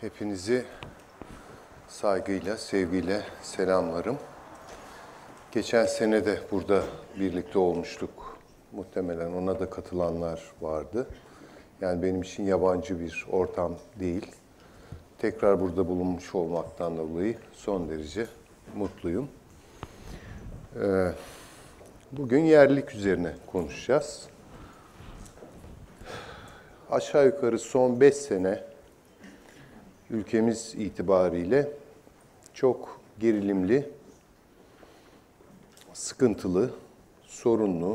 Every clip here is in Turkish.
Hepinizi saygıyla, sevgiyle selamlarım. Geçen sene de burada birlikte olmuştuk. Muhtemelen ona da katılanlar vardı. Yani benim için yabancı bir ortam değil. Tekrar burada bulunmuş olmaktan dolayı son derece mutluyum. Bugün yerlilik üzerine konuşacağız. Aşağı yukarı son 5 sene ülkemiz itibariyle çok gerilimli, sıkıntılı, sorunlu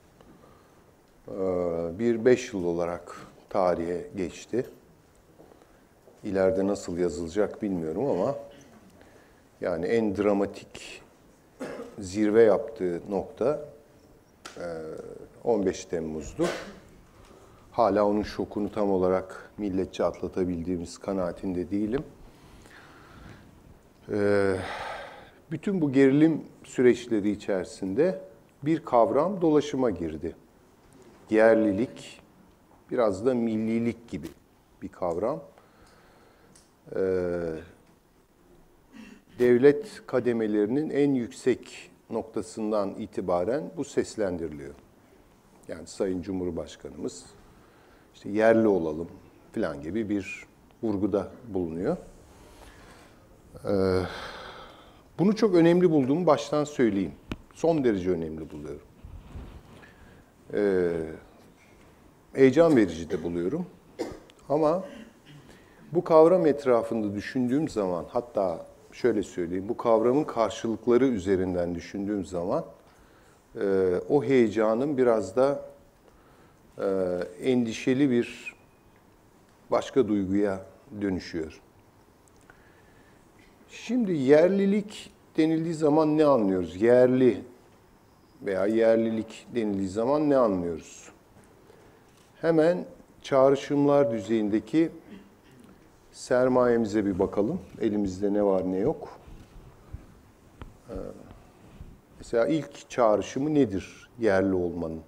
bir 5 yıl olarak tarihe geçti. İleride nasıl yazılacak bilmiyorum ama yani en dramatik zirve yaptığı nokta 15 Temmuz'du. Hala onun şokunu tam olarak milletçe atlatabildiğimiz kanaatinde değilim. Bütün bu gerilim süreçleri içerisinde bir kavram dolaşıma girdi. Yerlilik, biraz da millilik gibi bir kavram. Devlet kademelerinin en yüksek noktasından itibaren bu seslendiriliyor. Yani Sayın Cumhurbaşkanımız işte yerli olalım falan gibi bir vurguda bulunuyor. Bunu çok önemli bulduğumu baştan söyleyeyim. Son derece önemli buluyorum. Heyecan verici de buluyorum. Ama bu kavram etrafında düşündüğüm zaman, hatta şöyle söyleyeyim, bu kavramın karşılıkları üzerinden düşündüğüm zaman o heyecanın biraz da endişeli bir başka duyguya dönüşüyor. Şimdi yerlilik denildiği zaman ne anlıyoruz? Yerli veya yerlilik denildiği zaman ne anlıyoruz? Hemen çağrışımlar düzeyindeki sermayemize bir bakalım. Elimizde ne var ne yok. Mesela ilk çağrışımı nedir yerli olmanın?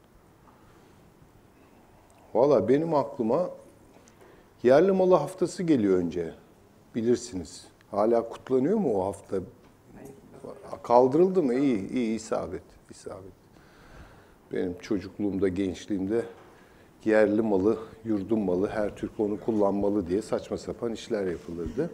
Valla benim aklıma yerli malı haftası geliyor önce. Bilirsiniz. Hala kutlanıyor mu o hafta? Kaldırıldı mı? İyi, isabet. Benim çocukluğumda, gençliğimde yerli malı, yurdum malı, her Türk onu kullanmalı diye saçma sapan işler yapılırdı.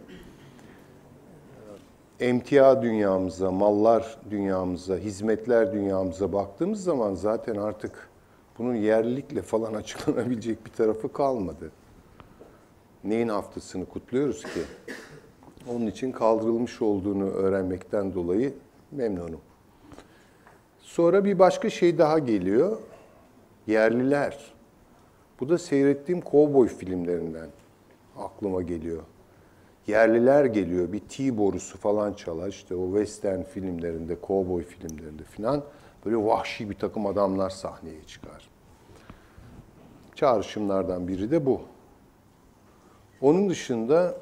Emtia dünyamıza, mallar dünyamıza, hizmetler dünyamıza baktığımız zaman zaten artık bunun yerlilikle falan açıklanabilecek bir tarafı kalmadı. Neyin haftasını kutluyoruz ki? Onun için kaldırılmış olduğunu öğrenmekten dolayı memnunum. Sonra bir başka şey daha geliyor. Yerliler. Bu da seyrettiğim kovboy filmlerinden aklıma geliyor. Yerliler geliyor, bir T borusu falan çalar. İşte o western filmlerinde, kovboy filmlerinde falan böyle vahşi bir takım adamlar sahneye çıkar. Çağrışımlardan biri de bu. Onun dışında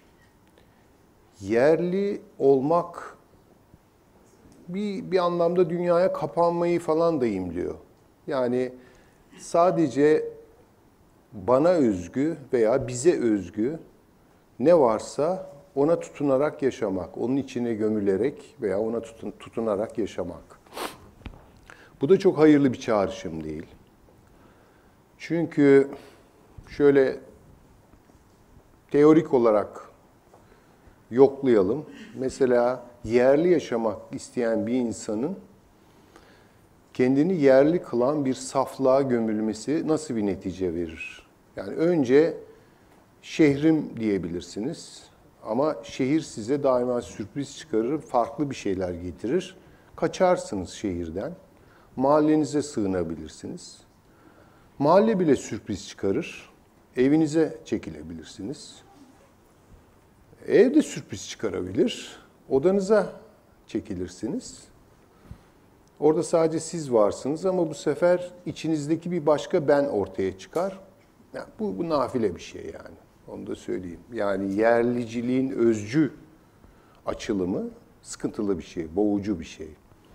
yerli olmak bir anlamda dünyaya kapanmayı falan da imliyor. Yani sadece bana özgü veya bize özgü ne varsa ona tutunarak yaşamak, onun içine gömülerek veya ona tutunarak yaşamak. Bu da çok hayırlı bir çağrışım değil. Çünkü şöyle teorik olarak yoklayalım. Mesela yerli yaşamak isteyen bir insanın kendini yerli kılan bir saflığa gömülmesi nasıl bir netice verir? Yani önce şehrim diyebilirsiniz ama şehir size daima sürpriz çıkarır, farklı bir şeyler getirir. Kaçarsınız şehirden, mahallenize sığınabilirsiniz. Mahalle bile sürpriz çıkarır, evinize çekilebilirsiniz. Ev de sürpriz çıkarabilir, odanıza çekilirsiniz. Orada sadece siz varsınız ama bu sefer içinizdeki bir başka ben ortaya çıkar. Yani bu nafile bir şey yani, onu da söyleyeyim. Yani yerliciliğin özcü açılımı sıkıntılı bir şey, boğucu bir şey.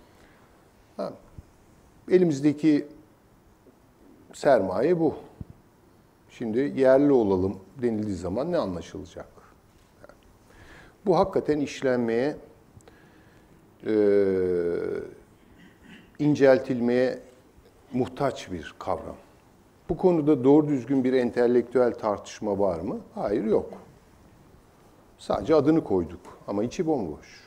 Elimizdeki sermaye bu. Şimdi yerli olalım denildiği zaman ne anlaşılacak? Bu hakikaten işlenmeye, inceltilmeye muhtaç bir kavram. Bu konuda doğru düzgün bir entelektüel tartışma var mı? Hayır, yok. Sadece adını koyduk ama içi bomboş.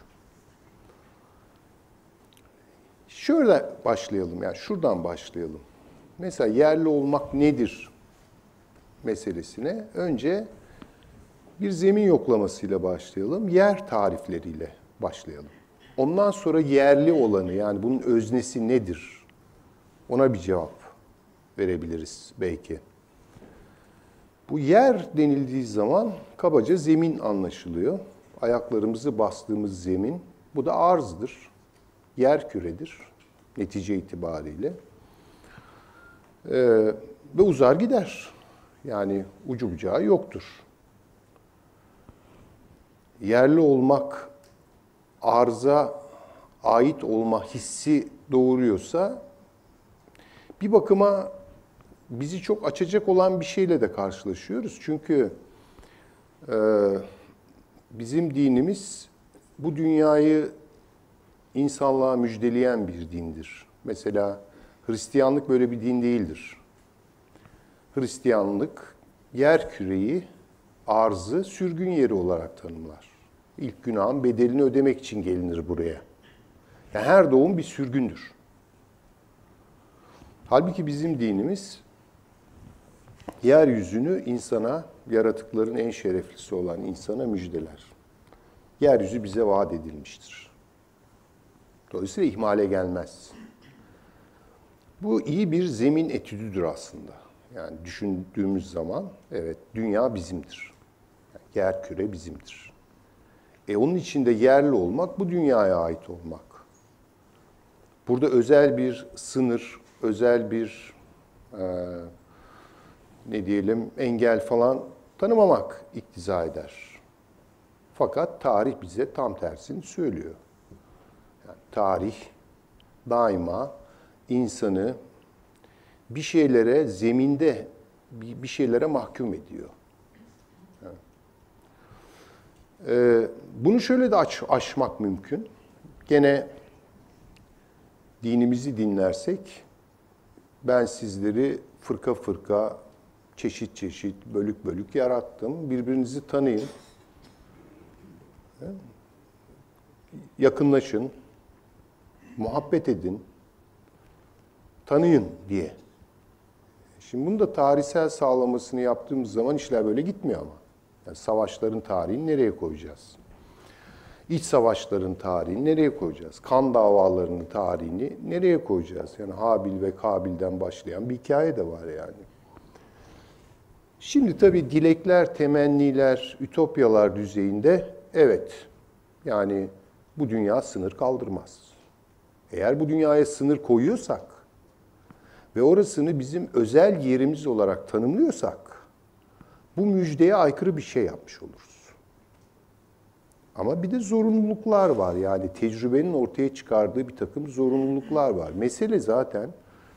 Şöyle başlayalım, yani şuradan başlayalım. Mesela yerli olmak nedir meselesine önce bir zemin yoklamasıyla başlayalım, yer tarifleriyle başlayalım. Ondan sonra yerli olanı, yani bunun öznesi nedir? Ona bir cevap verebiliriz belki. Bu yer denildiği zaman kabaca zemin anlaşılıyor. Ayaklarımızı bastığımız zemin, bu da arzdır. Yer küredir netice itibariyle. Ve uzar gider. Yani ucu bucağı yoktur. Yerli olmak, arza ait olma hissi doğuruyorsa bir bakıma bizi çok açacak olan bir şeyle de karşılaşıyoruz. Çünkü bizim dinimiz bu dünyayı insanlığa müjdeleyen bir dindir. Mesela Hristiyanlık böyle bir din değildir. Hristiyanlık yer küreyi, arzı sürgün yeri olarak tanımlar. İlk günahın bedelini ödemek için gelinir buraya. Yani her doğum bir sürgündür. Halbuki bizim dinimiz yeryüzünü insana, yaratıkların en şereflisi olan insana müjdeler. Yeryüzü bize vaat edilmiştir. Dolayısıyla ihmale gelmez. Bu iyi bir zemin etüdüdür aslında. Yani düşündüğümüz zaman evet dünya bizimdir. Yani yer küre bizimdir. Onun içinde yerli olmak bu dünyaya ait olmak. Burada özel bir sınır, özel bir ne diyelim engel falan tanımamak iktiza eder. Fakat tarih bize tam tersini söylüyor. Yani tarih daima insanı bir şeylere zeminde bir şeylere mahkum ediyor. Bunu şöyle de aşmak mümkün. Gene dinimizi dinlersek ben sizleri fırka fırka, çeşit çeşit, bölük bölük yarattım. Birbirinizi tanıyın. Yakınlaşın. Muhabbet edin. Tanıyın diye. Şimdi bunu da tarihsel sağlamasını yaptığımız zaman işler böyle gitmiyor ama. Yani savaşların tarihini nereye koyacağız? İç savaşların tarihini nereye koyacağız? Kan davalarının tarihini nereye koyacağız? Yani Habil ve Kabil'den başlayan bir hikaye de var yani. Şimdi tabii dilekler, temenniler, ütopyalar düzeyinde evet. Yani bu dünya sınır kaldırmaz. Eğer bu dünyaya sınır koyuyorsak ve orasını bizim özel yerimiz olarak tanımlıyorsak bu müjdeye aykırı bir şey yapmış oluruz. Ama bir de zorunluluklar var. Yani tecrübenin ortaya çıkardığı bir takım zorunluluklar var. Mesele zaten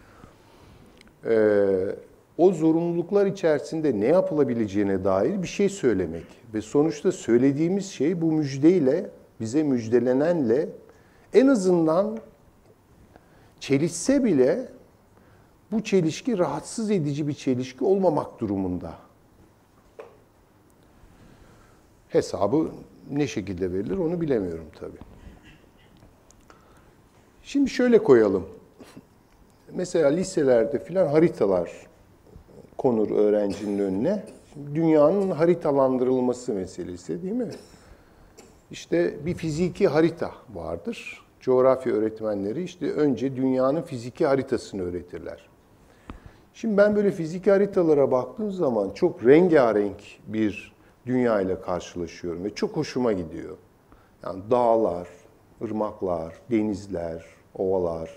o zorunluluklar içerisinde ne yapılabileceğine dair bir şey söylemek. Ve sonuçta söylediğimiz şey bu müjdeyle, bize müjdelenenle en azından çelişse bile bu çelişki rahatsız edici bir çelişki olmamak durumunda. Hesabı ne şekilde verilir onu bilemiyorum tabii. Şimdi şöyle koyalım. Mesela liselerde filan haritalar konur öğrencinin önüne. Şimdi dünyanın haritalandırılması meselesi değil mi? İşte bir fiziki harita vardır. Coğrafya öğretmenleri işte önce dünyanın fiziki haritasını öğretirler. Şimdi ben böyle fiziki haritalara baktığım zaman çok rengarenk bir dünya ile karşılaşıyorum ve çok hoşuma gidiyor. Yani dağlar, ırmaklar, denizler, ovalar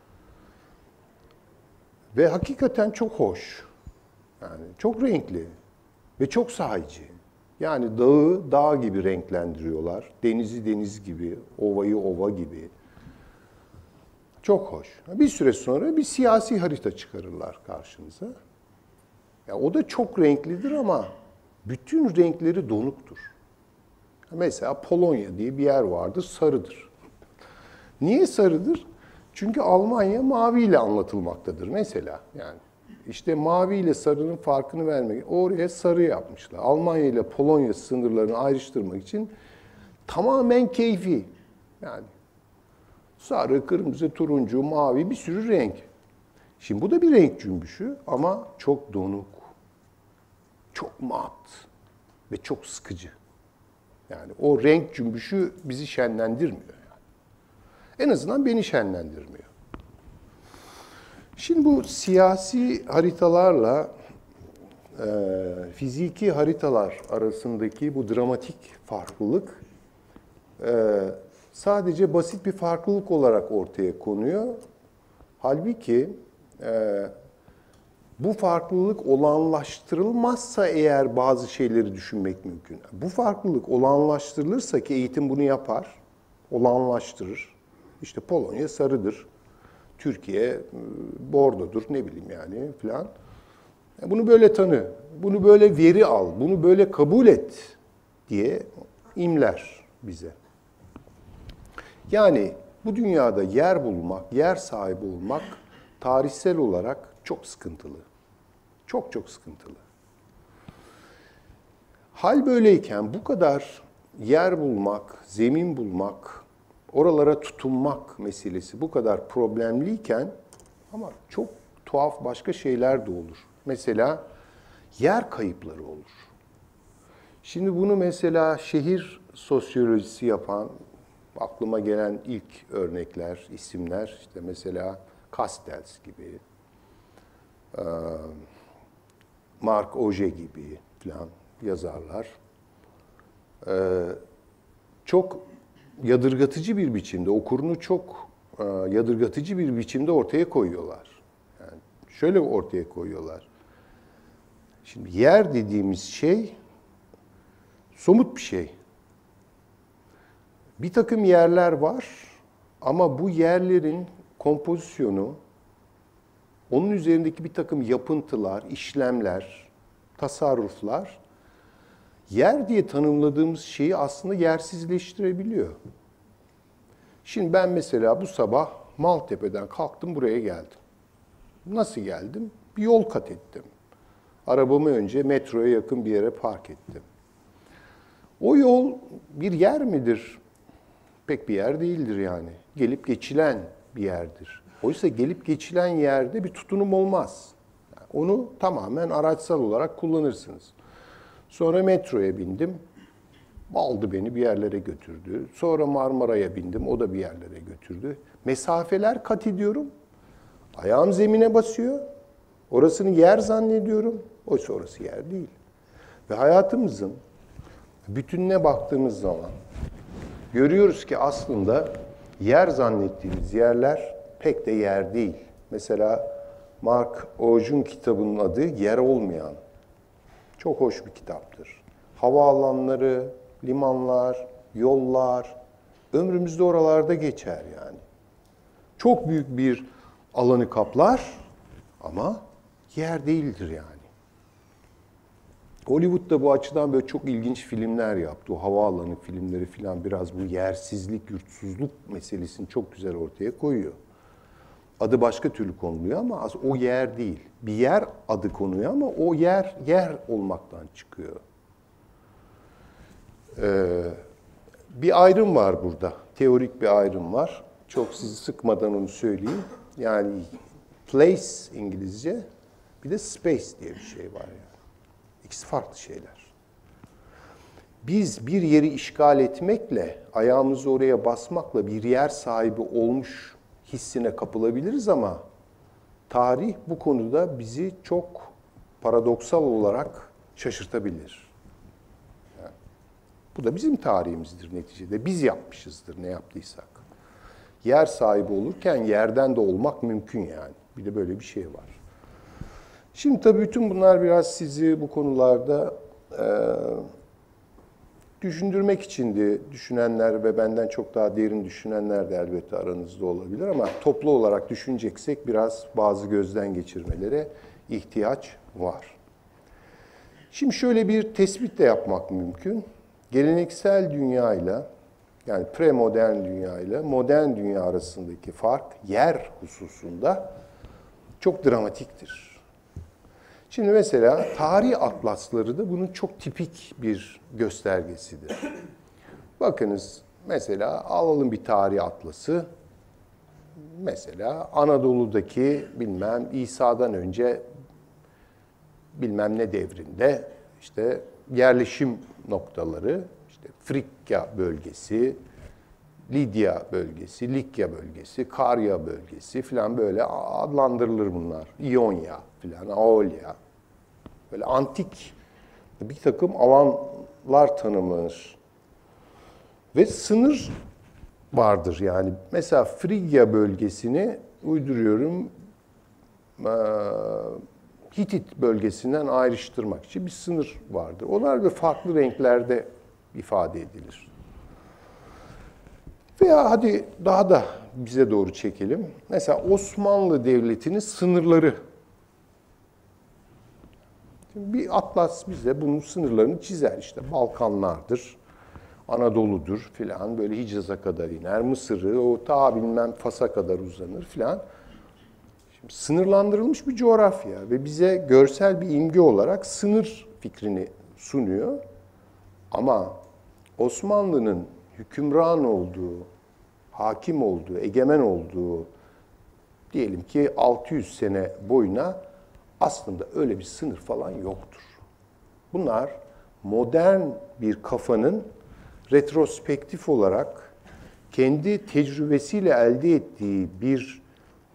ve hakikaten çok hoş. Yani çok renkli ve çok sahici. Yani dağı dağ gibi renklendiriyorlar, denizi deniz gibi, ovayı ova gibi. Çok hoş. Bir süre sonra bir siyasi harita çıkarırlar karşınıza. Ya o da çok renklidir ama bütün renkleri donuktur. Mesela Polonya diye bir yer vardır, sarıdır. Niye sarıdır? Çünkü Almanya maviyle anlatılmaktadır mesela. Yani işte mavi ile sarının farkını vermek, oraya sarı yapmışlar. Almanya ile Polonya sınırlarını ayrıştırmak için tamamen keyfi. Yani sarı, kırmızı, turuncu, mavi bir sürü renk. Şimdi bu da bir renk cümbüşü ama çok donuk, çok mat ve çok sıkıcı. Yani o renk cümbüşü bizi şenlendirmiyor. Yani. En azından beni şenlendirmiyor. Şimdi bu siyasi haritalarla fiziki haritalar arasındaki bu dramatik farklılık sadece basit bir farklılık olarak ortaya konuyor. Halbuki bu farklılık olağanlaştırılmazsa eğer bazı şeyleri düşünmek mümkün. Bu farklılık olağanlaştırılırsa ki eğitim bunu yapar, olağanlaştırır. İşte Polonya sarıdır, Türkiye bordodur, ne bileyim yani filan. Bunu böyle tanı, bunu böyle veri al, bunu böyle kabul et diye imler bize. Yani bu dünyada yer bulmak, yer sahibi olmak tarihsel olarak çok sıkıntılı. Çok çok sıkıntılı. Hal böyleyken bu kadar yer bulmak, zemin bulmak, oralara tutunmak meselesi bu kadar problemliyken ama çok tuhaf başka şeyler de olur. Mesela yer kayıpları olur. Şimdi bunu mesela şehir sosyolojisi yapan, aklıma gelen ilk örnekler, isimler, işte mesela Castells gibi, Marc Auger gibi falan yazarlar. Çok yadırgatıcı bir biçimde, okurunu çok yadırgatıcı bir biçimde ortaya koyuyorlar. Yani şöyle ortaya koyuyorlar. Şimdi yer dediğimiz şey somut bir şey. Bir takım yerler var ama bu yerlerin kompozisyonu, onun üzerindeki bir takım yapıntılar, işlemler, tasarruflar, yer diye tanımladığımız şeyi aslında yersizleştirebiliyor. Şimdi ben mesela bu sabah Maltepe'den kalktım, buraya geldim. Nasıl geldim? Bir yol kat ettim. Arabamı önce metroya yakın bir yere park ettim. O yol bir yer midir? Pek bir yer değildir yani. Gelip geçilen bir yerdir. Oysa gelip geçilen yerde bir tutunum olmaz. Yani onu tamamen araçsal olarak kullanırsınız. Sonra metroya bindim. Aldı beni bir yerlere götürdü. Sonra Marmara'ya bindim. O da bir yerlere götürdü. Mesafeler kat ediyorum. Ayağım zemine basıyor. Orasını yer zannediyorum. Oysa orası yer değil. Ve hayatımızın bütününe baktığımız zaman görüyoruz ki aslında yer zannettiğimiz yerler pek de yer değil. Mesela Marc Auger'un kitabının adı Yer Olmayan. Çok hoş bir kitaptır. Havaalanları, limanlar, yollar, ömrümüzde oralarda geçer yani. Çok büyük bir alanı kaplar ama yer değildir yani. Hollywood da bu açıdan böyle çok ilginç filmler yaptı. O havaalanı filmleri falan biraz bu yersizlik, yurtsuzluk meselesini çok güzel ortaya koyuyor. Adı başka türlü konuluyor ama o yer değil. Bir yer adı konuyor ama o yer olmaktan çıkıyor. Bir ayrım var burada. Teorik bir ayrım var. Çok sizi sıkmadan onu söyleyeyim. Yani place İngilizce, bir de space diye bir şey var yani. İkisi farklı şeyler. Biz bir yeri işgal etmekle, ayağımızı oraya basmakla bir yer sahibi olmuş hissine kapılabiliriz ama tarih bu konuda bizi çok paradoksal olarak şaşırtabilir. Yani, bu da bizim tarihimizdir neticede. Biz yapmışızdır ne yaptıysak. Yer sahibi olurken yerden de olmak mümkün yani. Bir de böyle bir şey var. Şimdi tabii bütün bunlar biraz sizi bu konularda düşündürmek içindi. Düşünenler ve benden çok daha derin düşünenler de elbette aranızda olabilir ama toplu olarak düşüneceksek biraz bazı gözden geçirmelere ihtiyaç var. Şimdi şöyle bir tespit de yapmak mümkün. geleneksel dünyayla yani premodern dünya ile modern dünya arasındaki fark yer hususunda çok dramatiktir. Şimdi mesela tarih atlasları da bunun çok tipik bir göstergesidir. Bakınız mesela alalım bir tarih atlası. Mesela Anadolu'daki bilmem İsa'dan önce bilmem ne devrinde işte yerleşim noktaları, işte Frikya bölgesi, Lidya bölgesi, Likya bölgesi, Karya bölgesi falan böyle adlandırılır bunlar. İonya falan, Aolia. Böyle antik bir takım alanlar tanımlanır. Ve sınır vardır yani. Mesela Frigya bölgesini uyduruyorum Hitit bölgesinden ayrıştırmak için bir sınır vardır. Onlar da farklı renklerde ifade edilir. Veya hadi daha da bize doğru çekelim. Mesela Osmanlı Devleti'nin sınırları. Şimdi bir atlas bize bunun sınırlarını çizer. İşte Balkanlardır, Anadolu'dur filan böyle Hicaz'a kadar iner. Mısır'ı o ta bilmem Fas'a kadar uzanır filan. Şimdi sınırlandırılmış bir coğrafya ve bize görsel bir imge olarak sınır fikrini sunuyor. Ama Osmanlı'nın hükümran olduğu, hakim olduğu, egemen olduğu diyelim ki 600 sene boyuna aslında öyle bir sınır falan yoktur. Bunlar modern bir kafanın retrospektif olarak kendi tecrübesiyle elde ettiği bir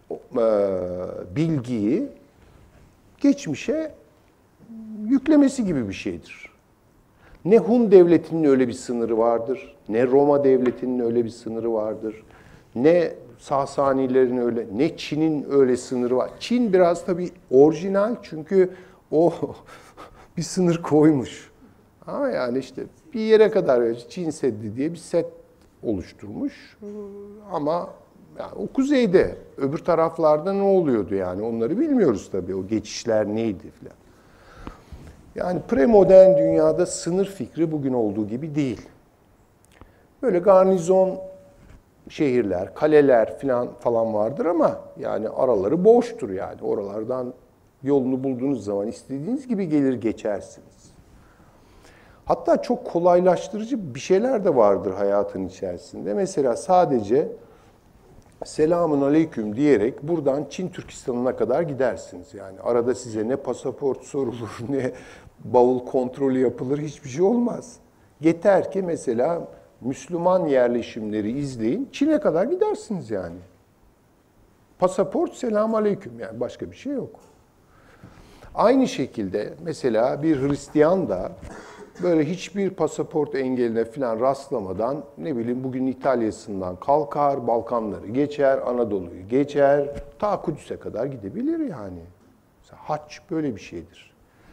bilgiyi geçmişe yüklemesi gibi bir şeydir. Ne Hun devletinin öyle bir sınırı vardır, ne Roma devletinin öyle bir sınırı vardır, ne Sasanilerin öyle, ne Çin'in öyle sınırı var. Çin biraz tabii orijinal çünkü o bir sınır koymuş. Ama yani işte bir yere kadar Çin Seddi diye bir set oluşturmuş. Ama yani o kuzeyde, öbür taraflarda ne oluyordu yani onları bilmiyoruz tabii. O geçişler neydi falan. Yani premodern dünyada sınır fikri bugün olduğu gibi değil. Böyle garnizon şehirler, kaleler falan vardır ama yani araları boştur yani. Oralardan yolunu bulduğunuz zaman istediğiniz gibi gelir geçersiniz. Hatta çok kolaylaştırıcı bir şeyler de vardır hayatın içerisinde. Mesela sadece selamun aleyküm diyerek buradan Çin Türkistan'ına kadar gidersiniz. Yani arada size ne pasaport sorulur, ne bavul kontrolü yapılır, hiçbir şey olmaz. Yeter ki mesela Müslüman yerleşimleri izleyin, Çin'e kadar gidersiniz yani. Pasaport selamun aleyküm yani başka bir şey yok. Aynı şekilde mesela bir Hristiyan da böyle hiçbir pasaport engeline falan rastlamadan ne bileyim bugün İtalya'sından kalkar, Balkanları geçer, Anadolu'yu geçer, ta Kudüs'e kadar gidebilir yani. Mesela hac böyle bir şeydir.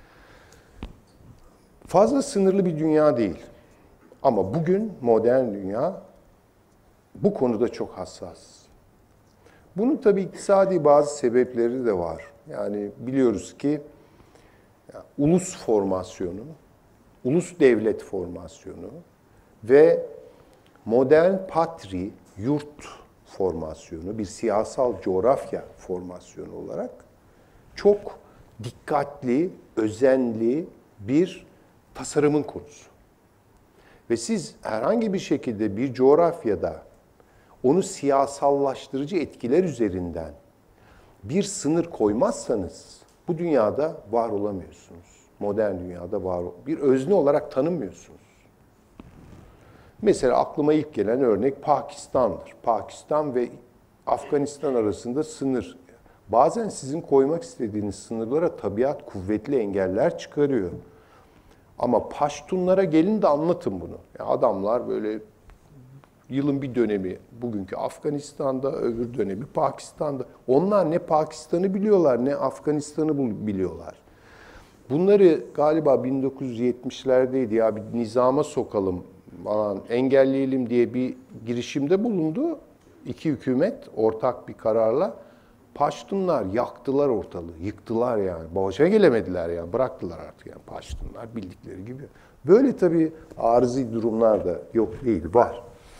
Fazla sınırlı bir dünya değil. Ama bugün modern dünya bu konuda çok hassas. Bunun tabii iktisadi bazı sebepleri de var. Yani biliyoruz ki ulus formasyonu, ulus devlet formasyonu ve modern patri, yurt formasyonu, bir siyasal coğrafya formasyonu olarak çok dikkatli, özenli bir tasarımın konusu. Ve siz herhangi bir şekilde bir coğrafyada onu siyasallaştırıcı etkiler üzerinden bir sınır koymazsanız bu dünyada var olamıyorsunuz. Modern dünyada bir özne olarak tanımıyorsunuz. Mesela aklıma ilk gelen örnek Pakistan'dır. Pakistan ve Afganistan arasında sınır. Bazen sizin koymak istediğiniz sınırlara tabiat kuvvetli engeller çıkarıyor. Ama Paştunlara gelin de anlatın bunu. Yani adamlar böyle yılın bir dönemi bugünkü Afganistan'da, öbür dönemi Pakistan'da. Onlar ne Pakistan'ı biliyorlar ne Afganistan'ı biliyorlar. Bunları galiba 1970'lerdeydi ya bir nizama sokalım falan engelleyelim diye bir girişimde bulundu. İki hükümet ortak bir kararla Paştunlar yaktılar ortalığı, yıktılar yani. Başa gelemediler yani, bıraktılar artık yani Paştunlar bildikleri gibi. Böyle tabii arızi durumlar da yok değil, var.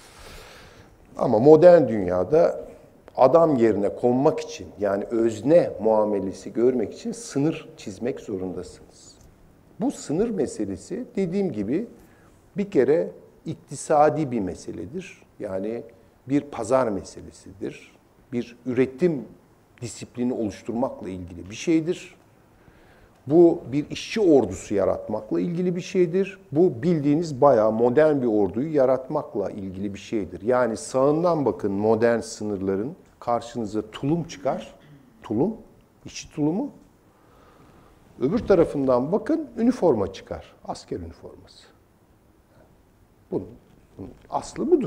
Ama modern dünyada adam yerine konmak için, yani özne muamelesi görmek için sınır çizmek zorundasınız. Bu sınır meselesi dediğim gibi bir kere iktisadi bir meseledir. Yani bir pazar meselesidir. Bir üretim disiplini oluşturmakla ilgili bir şeydir. Bu bir işçi ordusu yaratmakla ilgili bir şeydir. Bu bildiğiniz bayağı modern bir orduyu yaratmakla ilgili bir şeydir. Yani sağından bakın modern sınırların karşınıza tulum çıkar. Tulum, işçi tulumu. Öbür tarafından bakın üniforma çıkar. Asker üniforması. Bunun aslı budur.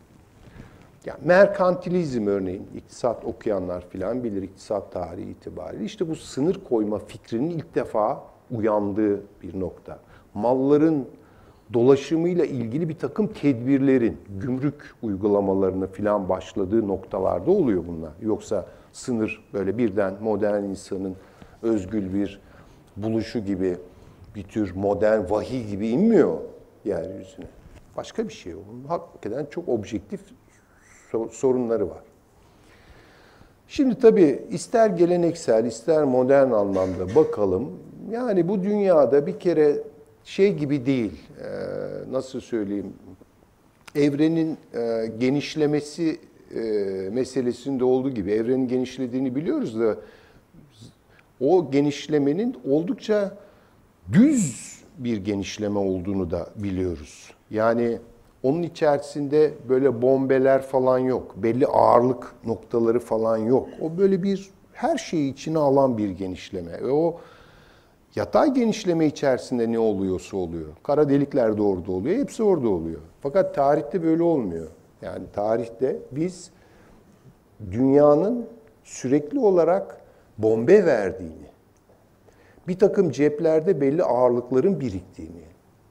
Yani merkantilizm örneğin, iktisat okuyanlar filan bilir iktisat tarihi itibariyle. İşte bu sınır koyma fikrinin ilk defa uyandığı bir nokta. Malların dolaşımıyla ilgili bir takım tedbirlerin, gümrük uygulamalarını filan başladığı noktalarda oluyor bunlar. Yoksa sınır böyle birden modern insanın özgül bir buluşu gibi, bir tür modern vahiy gibi inmiyor yeryüzüne. Başka bir şey o. Hakikaten çok objektif sorunları var. Şimdi tabii ister geleneksel, ister modern anlamda bakalım. Yani bu dünyada bir kere şey gibi değil, nasıl söyleyeyim, evrenin genişlemesi meselesinde olduğu gibi, evrenin genişlediğini biliyoruz da o genişlemenin oldukça düz bir genişleme olduğunu da biliyoruz. Yani onun içerisinde böyle bombeler falan yok. Belli ağırlık noktaları falan yok. O böyle bir her şeyi içine alan bir genişleme. Ve o yatay genişleme içerisinde ne oluyorsa oluyor. Kara delikler de orada oluyor. Hepsi orada oluyor. Fakat tarihte böyle olmuyor. Yani tarihte biz dünyanın sürekli olarak bombe verdiğini, bir takım ceplerde belli ağırlıkların biriktiğini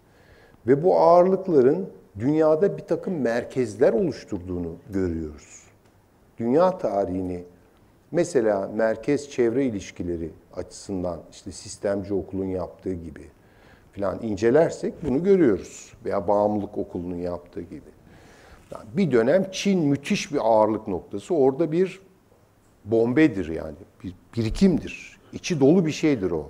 ve bu ağırlıkların dünyada bir takım merkezler oluşturduğunu görüyoruz. Dünya tarihini mesela merkez çevre ilişkileri açısından işte sistemci okulun yaptığı gibi filan incelersek bunu görüyoruz. Veya bağımlılık okulunun yaptığı gibi. Yani bir dönem Çin müthiş bir ağırlık noktası. Orada bir bombedir yani. Bir birikimdir. İçi dolu bir şeydir o.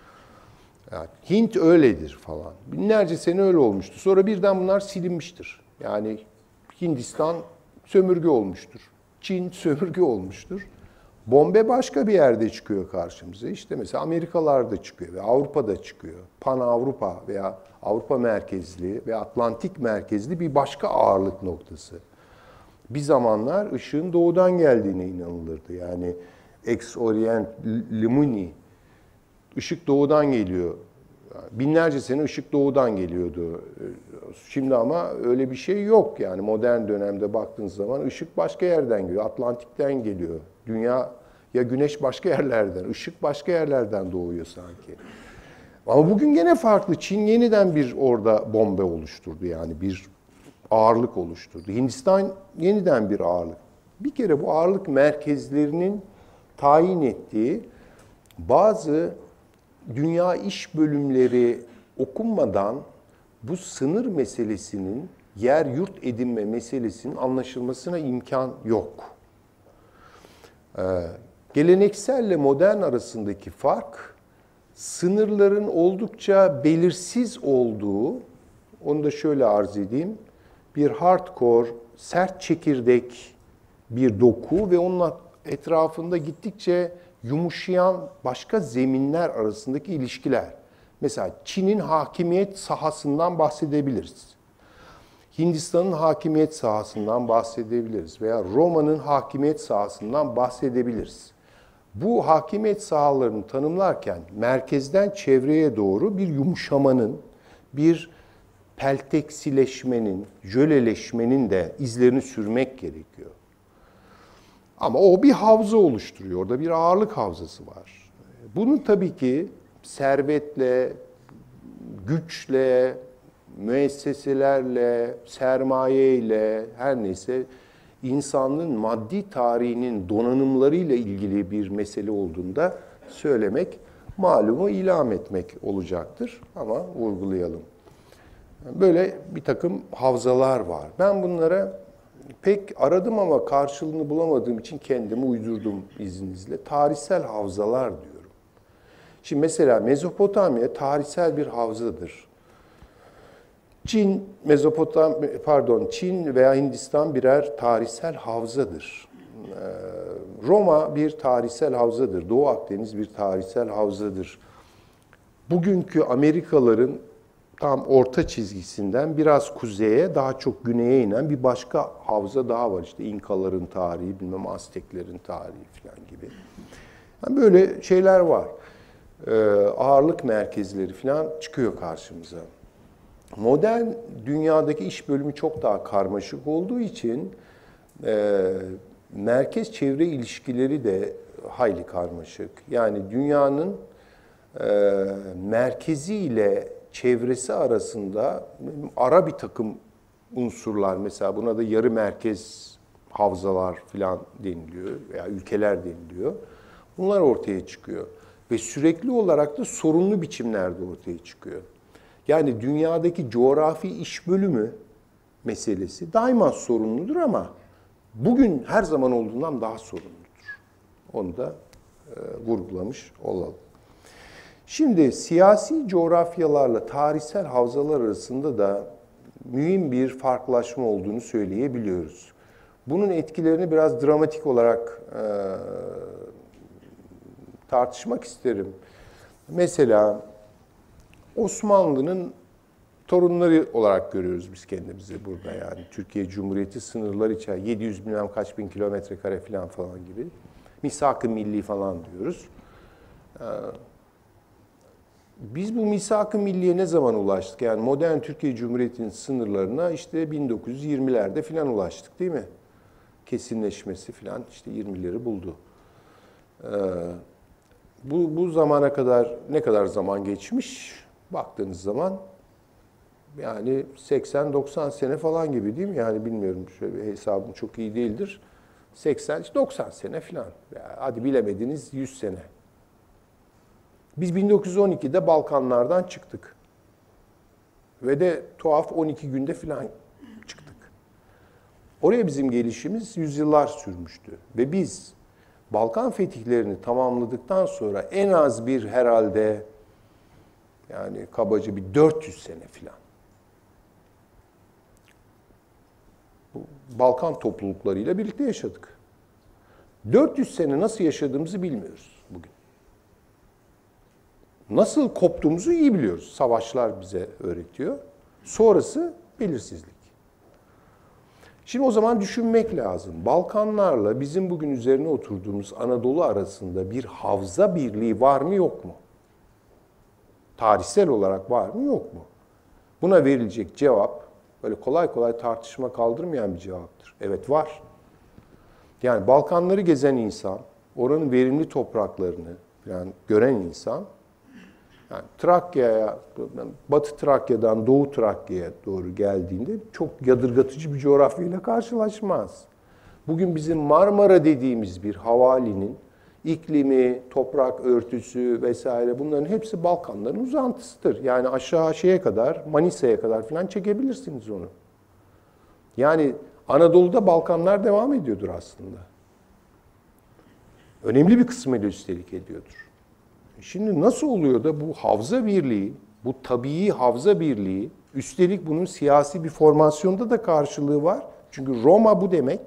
Yani Hint öyledir falan. Binlerce sene öyle olmuştu. Sonra birden bunlar silinmiştir. Yani Hindistan sömürge olmuştur. Çin sömürge olmuştur. Bombe başka bir yerde çıkıyor karşımıza. İşte mesela Amerikalarda çıkıyor ve Avrupa'da çıkıyor. Pan-Avrupa veya Avrupa merkezli ve Atlantik merkezli bir başka ağırlık noktası. Bir zamanlar ışığın doğudan geldiğine inanılırdı. Yani ex orient limuni, ışık doğudan geliyor. Binlerce sene ışık doğudan geliyordu. Şimdi ama öyle bir şey yok. Yani modern dönemde baktığınız zaman ışık başka yerden geliyor. Atlantik'ten geliyor. Dünya ya güneş başka yerlerden, ışık başka yerlerden doğuyor sanki. Ama bugün gene farklı. Çin yeniden bir orada bombe oluşturdu. Yani bir ağırlık oluşturdu. Hindistan yeniden bir ağırlık. Bir kere bu ağırlık merkezlerinin tayin ettiği bazı dünya iş bölümleri okunmadan bu sınır meselesinin, yer yurt edinme meselesinin anlaşılmasına imkan yok. Gelenekselle modern arasındaki fark, sınırların oldukça belirsiz olduğu, onu da şöyle arz edeyim, bir hardcore, sert çekirdek bir doku ve onun etrafında gittikçe yumuşayan başka zeminler arasındaki ilişkiler. Mesela Çin'in hakimiyet sahasından bahsedebiliriz. Hindistan'ın hakimiyet sahasından bahsedebiliriz veya Roma'nın hakimiyet sahasından bahsedebiliriz. Bu hakimiyet sahalarını tanımlarken merkezden çevreye doğru bir yumuşamanın, bir pelteksileşmenin, jöleleşmenin de izlerini sürmek gerekiyor. Ama o bir havza oluşturuyor. Orada bir ağırlık havzası var. Bunun tabii ki servetle, güçle, müesseselerle, sermayeyle, her neyse insanlığın maddi tarihinin donanımlarıyla ilgili bir mesele olduğunda söylemek, malumu ilam etmek olacaktır. Ama vurgulayalım. Böyle bir takım havzalar var. Ben bunlara pek aradım ama karşılığını bulamadığım için kendimi uydurdum izninizle. Tarihsel havzalar diyorum. Şimdi mesela Mezopotamya tarihsel bir havzadır. Çin veya Hindistan birer tarihsel havzadır. Roma bir tarihsel havzadır. Doğu Akdeniz bir tarihsel havzadır. Bugünkü Amerikalıların tam orta çizgisinden biraz kuzeye, daha çok güneye inen bir başka havza daha var. İşte İnkaların tarihi, bilmem Azteklerin tarihi falan gibi. Yani böyle şeyler var. Ağırlık merkezleri falan çıkıyor karşımıza. Modern dünyadaki iş bölümü çok daha karmaşık olduğu için merkez-çevre ilişkileri de hayli karmaşık. Yani dünyanın merkezi ile çevresi arasında ara bir takım unsurlar, mesela buna da yarı merkez havzalar falan deniliyor veya ülkeler deniliyor. Bunlar ortaya çıkıyor ve sürekli olarak da sorunlu biçimlerde ortaya çıkıyor. Yani dünyadaki coğrafi iş bölümü meselesi daima sorunludur ama bugün her zaman olduğundan daha sorunludur. Onu da vurgulamış olalım. Şimdi siyasi coğrafyalarla tarihsel havzalar arasında da mühim bir farklılaşma olduğunu söyleyebiliyoruz. Bunun etkilerini biraz dramatik olarak tartışmak isterim. Mesela Osmanlı'nın torunları olarak görüyoruz biz kendimizi burada, yani Türkiye Cumhuriyeti sınırları içerisinde 700 bilmem kaç bin kilometre kare falan gibi. Misak-ı milli falan diyoruz. Biz bu misak-ı milliye ne zaman ulaştık? Yani modern Türkiye Cumhuriyeti'nin sınırlarına işte 1920'lerde falan ulaştık değil mi? Kesinleşmesi falan işte 20'leri buldu. Bu zamana kadar ne kadar zaman geçmiş? Baktığınız zaman yani 80-90 sene falan gibi değil mi? Yani bilmiyorum, şöyle hesabım çok iyi değildir. 80-90 sene falan. Hadi bilemediniz 100 sene. Biz 1912'de Balkanlardan çıktık. Ve de tuhaf 12 günde falan çıktık. Oraya bizim gelişimiz yüzyıllar sürmüştü. Ve biz Balkan fetihlerini tamamladıktan sonra en az bir herhalde, yani kabaca bir 400 sene falan bu Balkan topluluklarıyla birlikte yaşadık. 400 sene nasıl yaşadığımızı bilmiyoruz bugün. Nasıl koptuğumuzu iyi biliyoruz. Savaşlar bize öğretiyor. Sonrası belirsizlik. Şimdi o zaman düşünmek lazım. Balkanlarla bizim bugün üzerine oturduğumuz Anadolu arasında bir havza birliği var mı yok mu? Tarihsel olarak var mı yok mu? Buna verilecek cevap böyle kolay kolay tartışma kaldırmayan bir cevaptır. Evet, var. Yani Balkanları gezen insan, oranın verimli topraklarını falan gören insan, yani Trakya'ya, Batı Trakya'dan Doğu Trakya'ya doğru geldiğinde çok yadırgatıcı bir coğrafyayla karşılaşmaz. Bugün bizim Marmara dediğimiz bir havalinin iklimi, toprak örtüsü vesaire, bunların hepsi Balkanların uzantısıdır. Yani aşağı şeye kadar, Manisa'ya kadar falan çekebilirsiniz onu. Yani Anadolu'da Balkanlar devam ediyordur aslında. Önemli bir kısmıyla üstelik ediyordur. Şimdi nasıl oluyor da bu havza birliği, bu tabii havza birliği, üstelik bunun siyasi bir formasyonda da karşılığı var. Çünkü Roma bu demek.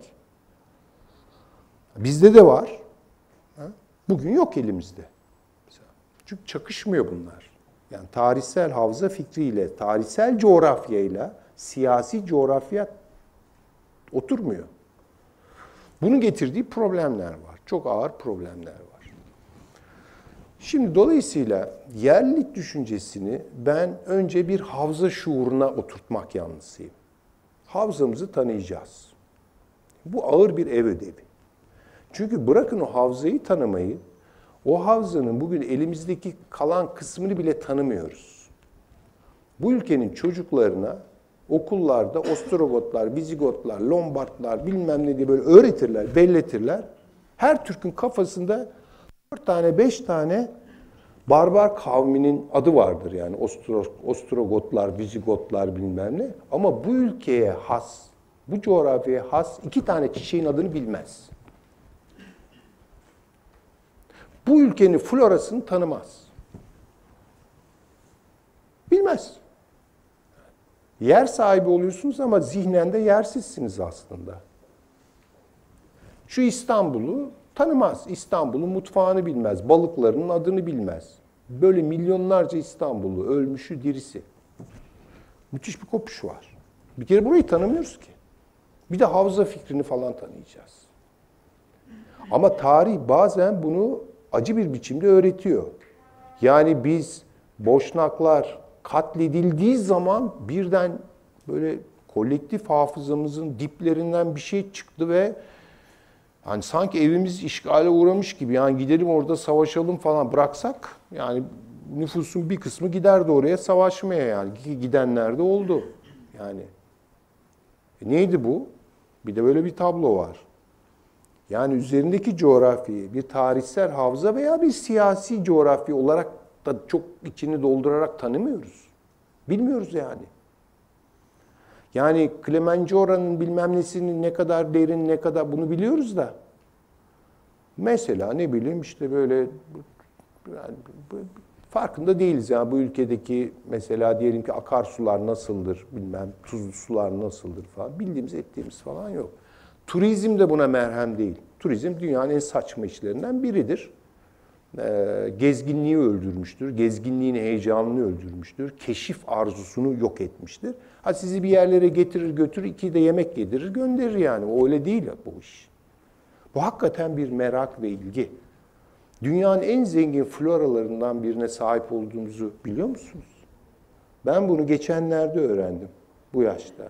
Bizde de var. Bugün yok elimizde. Çünkü çakışmıyor bunlar. Yani tarihsel havza fikriyle, tarihsel coğrafyayla siyasi coğrafya oturmuyor. Bunun getirdiği problemler var. Çok ağır problemler var. Şimdi dolayısıyla yerlilik düşüncesini ben önce bir havza şuuruna oturtmak yanlısıyım. Havzamızı tanıyacağız. Bu ağır bir ev ödevi. Çünkü bırakın o havzayı tanımayı, o havzanın bugün elimizdeki kalan kısmını bile tanımıyoruz. Bu ülkenin çocuklarına okullarda Ostrogotlar, Vizigotlar, Lombardlar bilmem ne diye böyle öğretirler, belletirler. Her Türk'ün kafasında 4 tane, 5 tane Barbar kavminin adı vardır yani Ostrogotlar, Vizigotlar bilmem ne. Ama bu ülkeye has, bu coğrafyaya has 2 tane çiçeğin adını bilmez. Bu ülkenin florasını tanımaz. Bilmez. Yer sahibi oluyorsunuz ama zihnen de yersizsiniz aslında. Şu İstanbul'u tanımaz. İstanbul'un mutfağını bilmez. Balıklarının adını bilmez. Böyle milyonlarca İstanbullu, ölmüşü, dirisi. Müthiş bir kopuş var. Bir kere burayı tanımıyoruz ki. Bir de havza fikrini falan tanıyacağız. Ama tarih bazen bunu acı bir biçimde öğretiyor. Yani biz Boşnaklar katledildiği zaman birden böyle kolektif hafızamızın diplerinden bir şey çıktı ve hani sanki evimiz işgale uğramış gibi, yani gidelim orada savaşalım falan bıraksak, yani nüfusun bir kısmı giderdi oraya savaşmaya, yani gidenler de oldu. Yani neydi bu? Bir de böyle bir tablo var. Yani üzerindeki coğrafyayı bir tarihsel hafıza veya bir siyasi coğrafya olarak da çok içini doldurarak tanımıyoruz. Bilmiyoruz yani. Yani Klemenceora'nın bilmem nesinin ne kadar derin, ne kadar, bunu biliyoruz da. Mesela ne bileyim işte böyle yani farkında değiliz ya bu ülkedeki mesela diyelim ki akarsular nasıldır, bilmem tuzlu sular nasıldır falan, bildiğimiz ettiğimiz falan yok. Turizm de buna merhem değil. Turizm dünyanın en saçma işlerinden biridir. Gezginliği öldürmüştür, gezginliğin heyecanını öldürmüştür, keşif arzusunu yok etmiştir. Ha sizi bir yerlere getirir götürür, 2 de yemek yedirir gönderir yani. O öyle değil bu iş. Bu hakikaten bir merak ve ilgi. Dünyanın en zengin floralarından birine sahip olduğumuzu biliyor musunuz? Ben bunu geçenlerde öğrendim, bu yaşta.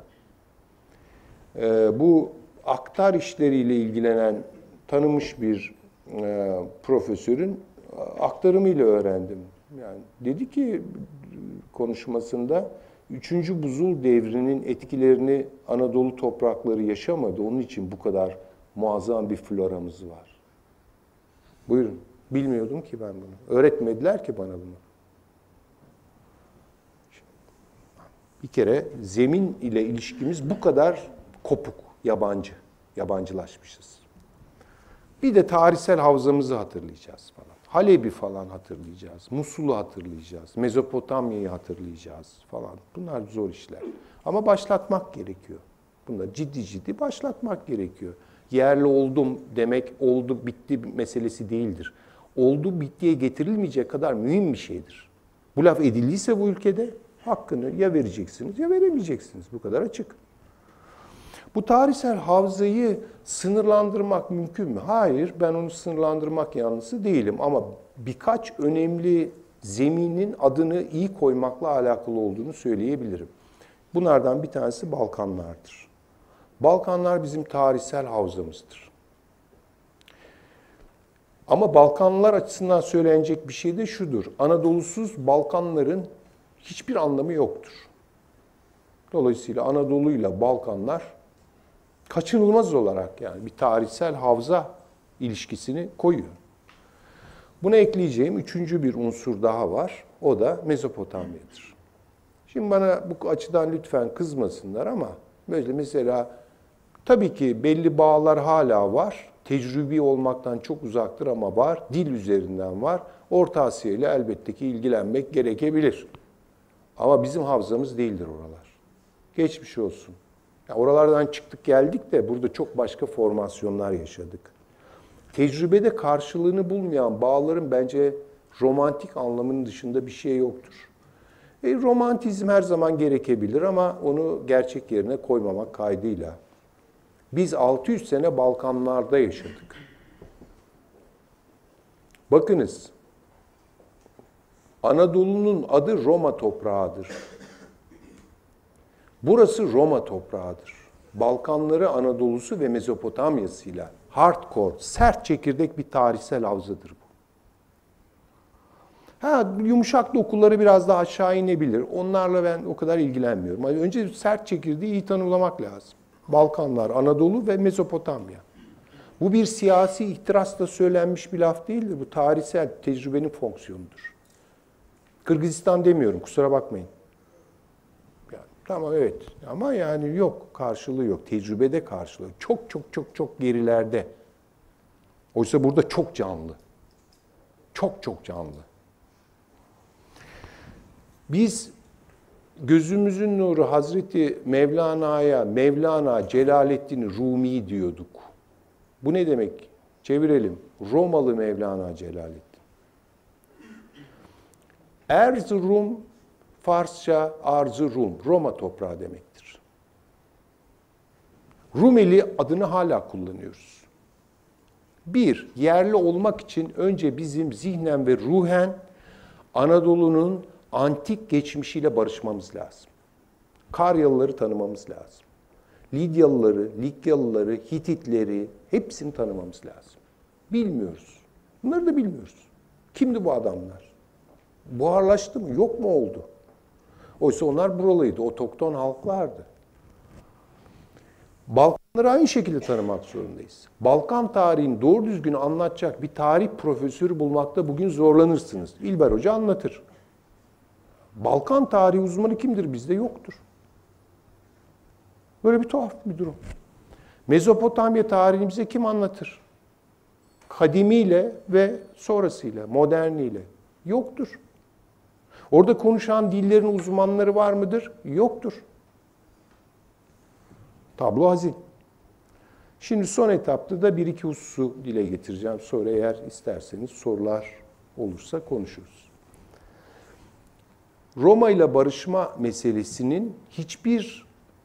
Bu aktar işleriyle ilgilenen tanınmış bir profesörün aktarımıyla öğrendim. Yani dedi ki konuşmasında 3. buzul devrinin etkilerini Anadolu toprakları yaşamadı. Onun için bu kadar muazzam bir floramız var. Buyurun. Bilmiyordum ki ben bunu. Öğretmediler ki bana bunu. Bir kere zemin ile ilişkimiz bu kadar kopuk, yabancı. Yabancılaşmışız. Bir de tarihsel havzamızı hatırlayacağız falan. Halep'i falan hatırlayacağız. Musul'u hatırlayacağız. Mezopotamya'yı hatırlayacağız falan. Bunlar zor işler. Ama başlatmak gerekiyor. Bunları ciddi başlatmak gerekiyor. Yerli oldum demek oldu bitti meselesi değildir. Oldu bittiye getirilmeyecek kadar mühim bir şeydir. Bu laf edildiyse bu ülkede hakkını ya vereceksiniz ya veremeyeceksiniz. Bu kadar açık. Bu tarihsel havzayı sınırlandırmak mümkün mü? Hayır, ben onu sınırlandırmak yanlısı değilim. Ama birkaç önemli zeminin adını iyi koymakla alakalı olduğunu söyleyebilirim. Bunlardan bir tanesi Balkanlardır. Balkanlar bizim tarihsel havzamızdır. Ama Balkanlar açısından söylenecek bir şey de şudur. Anadolu'suz Balkanların hiçbir anlamı yoktur. Dolayısıyla Anadolu'yla Balkanlar kaçınılmaz olarak yani bir tarihsel havza ilişkisini koyuyor. Buna ekleyeceğim 3. bir unsur daha var. O da Mezopotamya'dır. Şimdi bana bu açıdan lütfen kızmasınlar ama böyle mesela tabii ki belli bağlar hala var. Tecrübi olmaktan çok uzaktır ama var. Dil üzerinden var. Orta Asya ile elbette ki ilgilenmek gerekebilir. Ama bizim havzamız değildir oralar. Geçmiş olsun. Ya oralardan çıktık geldik de burada çok başka formasyonlar yaşadık. Tecrübede karşılığını bulmayan bağların bence romantik anlamının dışında bir şey yoktur. Romantizm her zaman gerekebilir ama onu gerçek yerine koymamak kaydıyla. Biz 600 sene Balkanlarda yaşadık. Bakınız, Anadolu'nun adı Roma toprağıdır. Burası Roma toprağıdır. Balkanları Anadolu'su ve Mezopotamya'sıyla hardcore, sert çekirdek bir tarihsel havzadır bu. Yumuşak dokuları biraz daha aşağı inebilir. Onlarla ben o kadar ilgilenmiyorum. Önce sert çekirdeği iyi tanımlamak lazım. Balkanlar, Anadolu ve Mezopotamya. Bu bir siyasi ihtirasla söylenmiş bir laf değildir. Bu tarihsel tecrübenin fonksiyonudur. Kırgızistan demiyorum, kusura bakmayın. Yani, tamam evet ama yani yok, karşılığı yok. Tecrübede karşılığı. Çok çok çok çok gerilerde. Oysa burada çok canlı. Çok çok canlı. Biz gözümüzün nuru Hazreti Mevlana'ya Mevlana Celaleddin Rumi diyorduk. Bu ne demek? Çevirelim. Romalı Mevlana Celaleddin. Erzurum, Farsça Arzu-Rum, Roma toprağı demektir. Rumeli adını hala kullanıyoruz. Bir, yerli olmak için önce bizim zihnen ve ruhen Anadolu'nun antik geçmişiyle barışmamız lazım. Karyalıları tanımamız lazım. Lidyalıları, Likyalıları, Hititleri hepsini tanımamız lazım. Bilmiyoruz. Bunları da bilmiyoruz. Kimdi bu adamlar? Buharlaştı mı? Yok mu oldu? Oysa onlar buralıydı, otokton halklardı. Balkanları aynı şekilde tanımak zorundayız. Balkan tarihini doğru düzgün anlatacak bir tarih profesörü bulmakta bugün zorlanırsınız. İlber Hoca anlatır. Balkan tarihi uzmanı kimdir bizde? Yoktur. Böyle bir tuhaf bir durum. Mezopotamya tarihini bize kim anlatır? Kadimiyle ve sonrasıyla, moderniyle. Yoktur. Orada konuşan dillerin uzmanları var mıdır? Yoktur. Tablo hazin. Şimdi son etapta da bir iki hususu dile getireceğim. Sonra eğer isterseniz sorular olursa konuşuruz. Roma ile barışma meselesinin hiçbir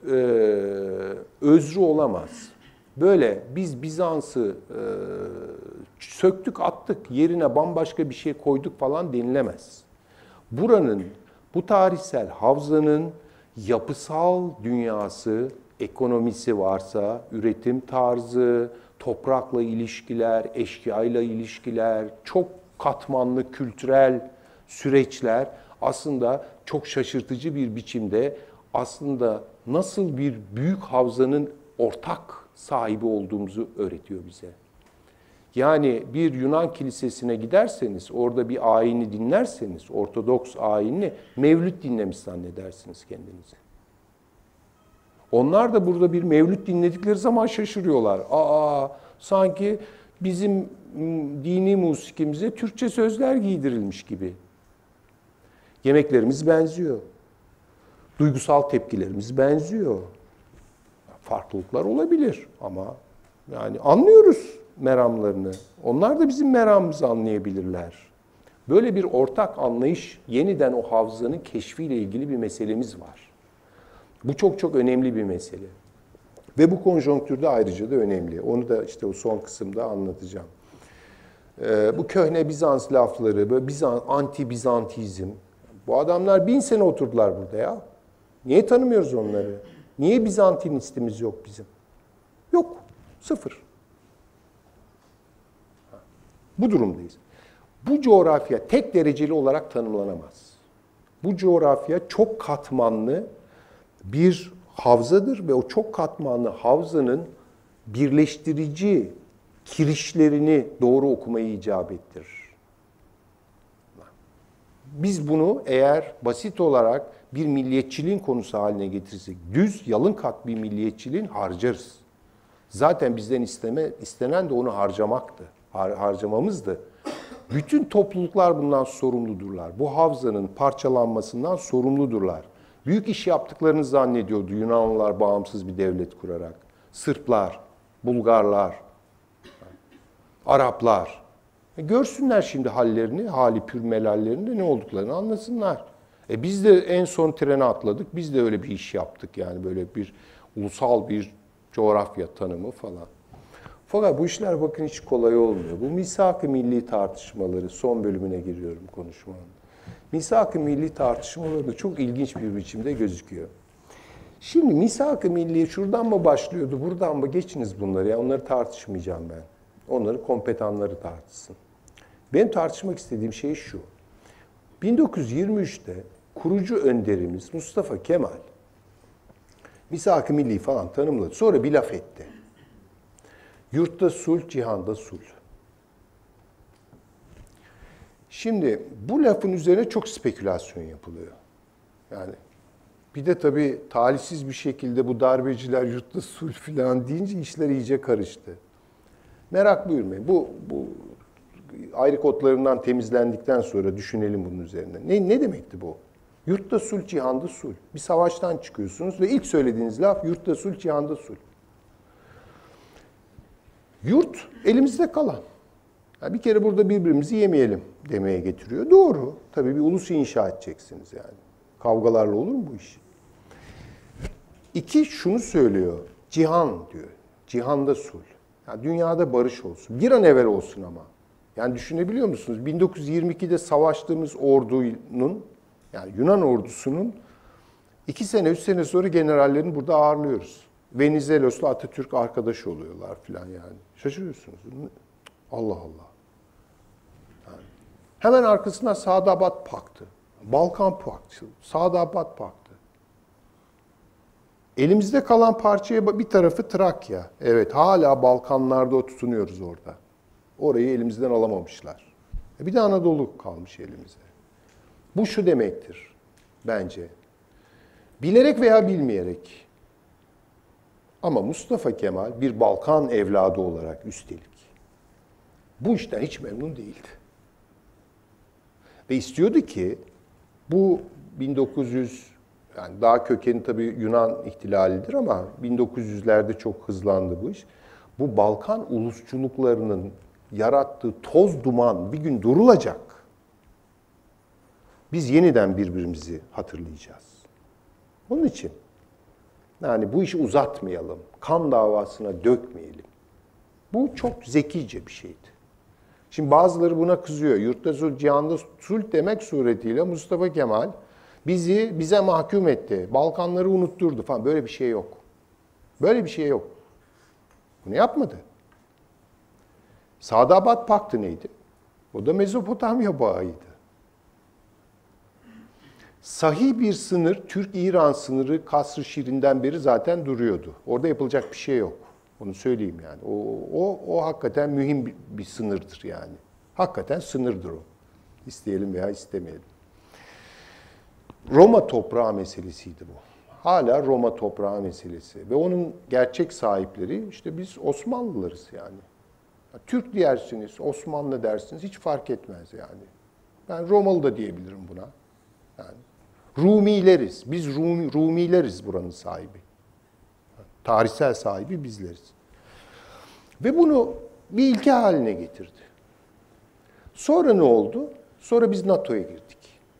özrü olamaz. Böyle biz Bizans'ı söktük attık, yerine bambaşka bir şey koyduk falan denilemez. Buranın, bu tarihsel havzanın yapısal dünyası, ekonomisi varsa, üretim tarzı, toprakla ilişkiler, eşkıyayla ilişkiler, çok katmanlı kültürel süreçler aslında çok şaşırtıcı bir biçimde aslında nasıl bir büyük havzanın ortak sahibi olduğumuzu öğretiyor bize. Yani bir Yunan kilisesine giderseniz, orada bir ayini dinlerseniz, Ortodoks ayini, Mevlüt dinlemiş zannedersiniz kendinizi. Onlar da burada bir Mevlüt dinledikleri zaman şaşırıyorlar. Sanki bizim dini musikimize Türkçe sözler giydirilmiş gibi. Yemeklerimiz benziyor. Duygusal tepkilerimiz benziyor. Farklılıklar olabilir ama yani anlıyoruz meramlarını. Onlar da bizim meramımızı anlayabilirler. Böyle bir ortak anlayış, yeniden o havzanın keşfiyle ilgili bir meselemiz var. Bu çok çok önemli bir mesele. Ve bu konjonktürde ayrıca da önemli. Onu da işte o son kısımda anlatacağım. Bu köhne Bizans lafları, böyle anti-Bizantizm. Bu adamlar 1000 sene oturdular burada ya. Niye tanımıyoruz onları? Niye Bizantinistimiz yok bizim? Yok. Sıfır. Bu durumdayız. Bu coğrafya tek dereceli olarak tanımlanamaz. Bu coğrafya çok katmanlı bir havzadır ve o çok katmanlı havzanın birleştirici kirişlerini doğru okumayı icap ettirir. Biz bunu eğer basit olarak bir milliyetçiliğin konusu haline getirirsek, düz, yalın kat bir milliyetçiliğin harcarız. Zaten bizden istenen de onu harcamaktı, harcamamızdı. Bütün topluluklar bundan sorumludurlar. Bu havzanın parçalanmasından sorumludurlar. Büyük iş yaptıklarını zannediyordu Yunanlılar bağımsız bir devlet kurarak. Sırplar, Bulgarlar, Araplar. Görsünler şimdi hallerini, hali pür melallerinde ne olduklarını anlasınlar. Biz de en son trene atladık, biz de öyle bir iş yaptık yani böyle bir ulusal bir coğrafya tanımı falan. Fakat bu işler bakın hiç kolay olmuyor. Bu misak-ı milli tartışmaları, son bölümüne giriyorum konuşmanın. Misak-ı milli tartışmaları da çok ilginç bir biçimde gözüküyor. Şimdi misak-ı milli şuradan mı başlıyordu, buradan mı geçiniz bunları ya onları tartışmayacağım ben. Onları kompetanları tartışsın. Benim tartışmak istediğim şey şu. 1923'te kurucu önderimiz Mustafa Kemal misak-ı milli falan tanımladı. Sonra bir laf etti. Yurtta sulh, cihanda sulh. Şimdi bu lafın üzerine çok spekülasyon yapılıyor. Yani bir de tabii talihsiz bir şekilde bu darbeciler yurtta sulh falan deyince işler iyice karıştı. Merak buyurmayın. Bu ayrık otlarından temizlendikten sonra düşünelim bunun üzerine. Ne demekti bu? Yurtta sulh, cihanda sulh. Bir savaştan çıkıyorsunuz ve ilk söylediğiniz laf yurtta sulh, cihanda sulh. Yurt elimizde kalan. Yani bir kere burada birbirimizi yemeyelim demeye getiriyor. Doğru. Tabii bir ulus inşa edeceksiniz yani. Kavgalarla olur mu bu iş? İki, şunu söylüyor. Cihan diyor. Cihanda sulh. Yani dünyada barış olsun. Bir an evvel olsun ama. Yani düşünebiliyor musunuz? 1922'de savaştığımız ordunun, yani Yunan ordusunun 2 sene, 3 sene sonra generallerini burada ağırlıyoruz. Venizelos'la Atatürk arkadaş oluyorlar falan yani. Şaşırıyorsunuz. Allah Allah. Yani hemen arkasından Sadabat Paktı, Balkan Paktı, Sadabat Paktı. Elimizde kalan parçaya bir tarafı Trakya. Evet, hala Balkanlarda tutunuyoruz orada. Orayı elimizden alamamışlar. Bir de Anadolu kalmış elimize. Bu şu demektir bence. Bilerek veya bilmeyerek. Ama Mustafa Kemal bir Balkan evladı olarak üstelik bu işten hiç memnun değildi. Ve istiyordu ki bu 1900, yani daha kökeni tabii Yunan ihtilalidir ama 1900'lerde çok hızlandı bu iş. Bu Balkan ulusçuluklarının yarattığı toz duman bir gün durulacak. Biz yeniden birbirimizi hatırlayacağız. Onun için yani bu işi uzatmayalım, kan davasına dökmeyelim. Bu çok zekice bir şeydi. Şimdi bazıları buna kızıyor. Yurtta sulh, cihanda sulh demek suretiyle Mustafa Kemal bize mahkum etti. Balkanları unutturdu falan. Böyle bir şey yok. Böyle bir şey yok. Bunu yapmadı. Sadabat Paktı neydi? O da Mezopotamya bağıydı. Sahih bir sınır, Türk-İran sınırı Kasr-ı Şirin'den beri zaten duruyordu. Orada yapılacak bir şey yok. Onu söyleyeyim yani. O hakikaten mühim bir sınırdır yani. Hakikaten sınırdır o. İsteyelim veya istemeyelim. Roma toprağı meselesiydi bu. Hala Roma toprağı meselesi. Ve onun gerçek sahipleri işte biz Osmanlılarız yani. Türk dersiniz, Osmanlı dersiniz hiç fark etmez yani. Ben Romalı da diyebilirim buna. Yani Rumileriz. Biz Rumileriz buranın sahibi. Tarihsel sahibi bizleriz. Ve bunu bir ilke haline getirdi. Sonra ne oldu? Sonra biz NATO'ya girdik.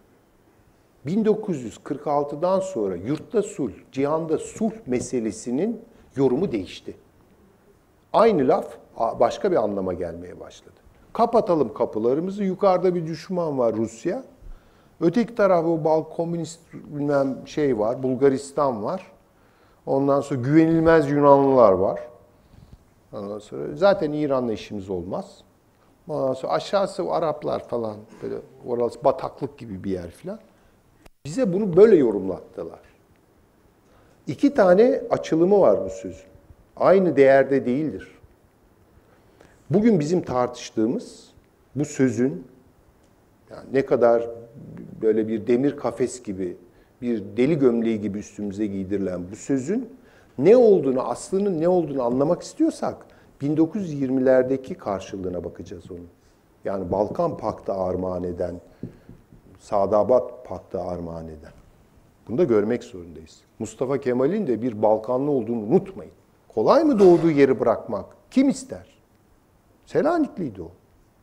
1946'dan sonra yurtta sulh, cihanda sulh meselesinin yorumu değişti. Aynı laf başka bir anlama gelmeye başladı. Kapatalım kapılarımızı, yukarıda bir düşman var Rusya. Öteki tarafta o komünist bilmem şey var, Bulgaristan var. Ondan sonra güvenilmez Yunanlılar var. Ondan sonra zaten İran'la işimiz olmaz. Ondan sonra aşağısı Araplar falan, böyle orası bataklık gibi bir yer falan. Bize bunu böyle yorumlattılar. 2 tane açılımı var bu sözün. Aynı değerde değildir. Bugün bizim tartıştığımız bu sözün yani ne kadar böyle bir demir kafes gibi, bir deli gömleği gibi üstümüze giydirilen bu sözün ne olduğunu, aslının ne olduğunu anlamak istiyorsak 1920'lerdeki karşılığına bakacağız onun. Yani Balkan Paktı armağan eden, Sadabat Paktı armağan eden. Bunu da görmek zorundayız. Mustafa Kemal'in de bir Balkanlı olduğunu unutmayın. Kolay mı doğduğu yeri bırakmak? Kim ister? Selanikliydi o.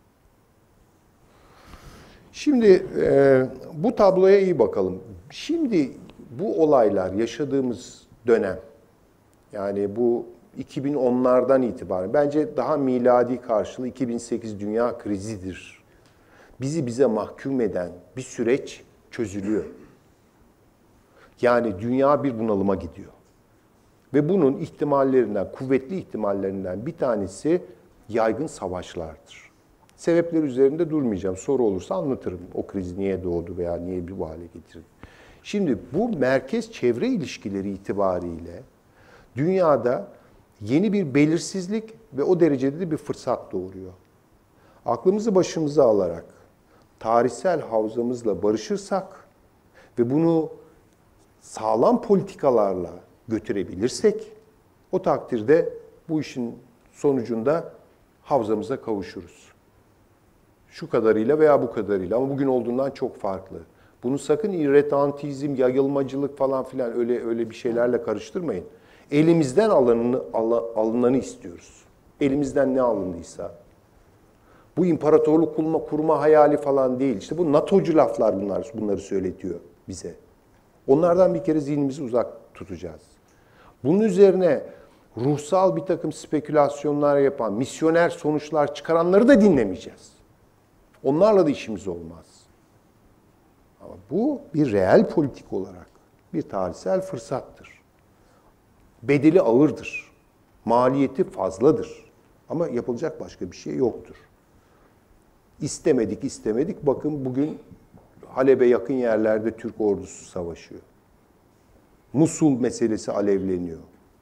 Şimdi bu tabloya iyi bakalım. Şimdi bu olaylar, yaşadığımız dönem, yani bu 2010'lardan itibaren, bence daha miladi karşılığı 2008 dünya krizidir. Bize mahkum eden bir süreç çözülüyor. Yani dünya bir bunalıma gidiyor. Ve bunun ihtimallerinden, kuvvetli ihtimallerinden bir tanesi yaygın savaşlardır. Sebepler üzerinde durmayacağım. Soru olursa anlatırım. O kriz niye doğdu veya niye bu hale getirdi. Şimdi bu merkez-çevre ilişkileri itibariyle dünyada yeni bir belirsizlik ve o derecede de bir fırsat doğuruyor. Aklımızı başımıza alarak tarihsel havzamızla barışırsak ve bunu sağlam politikalarla götürebilirsek, o takdirde bu işin sonucunda havzamıza kavuşuruz. Şu kadarıyla veya bu kadarıyla, ama bugün olduğundan çok farklı. Bunu sakın irretantizm, yayılmacılık falan filan öyle bir şeylerle karıştırmayın. Elimizden alınanı istiyoruz. Elimizden ne alındıysa. Bu imparatorluk kurma hayali falan değil. İşte bu NATO'cu laflar bunları söyletiyor bize. Onlardan bir kere zihnimizi uzak tutacağız. Bunun üzerine ruhsal bir takım spekülasyonlar yapan, misyoner sonuçlar çıkaranları da dinlemeyeceğiz. Onlarla da işimiz olmaz. Ama bu bir reel politik olarak bir tarihsel fırsattır. Bedeli ağırdır. Maliyeti fazladır. Ama yapılacak başka bir şey yoktur. İstemedik. Bakın bugün Halep'e yakın yerlerde Türk ordusu savaşıyor. Musul meselesi alevleniyor.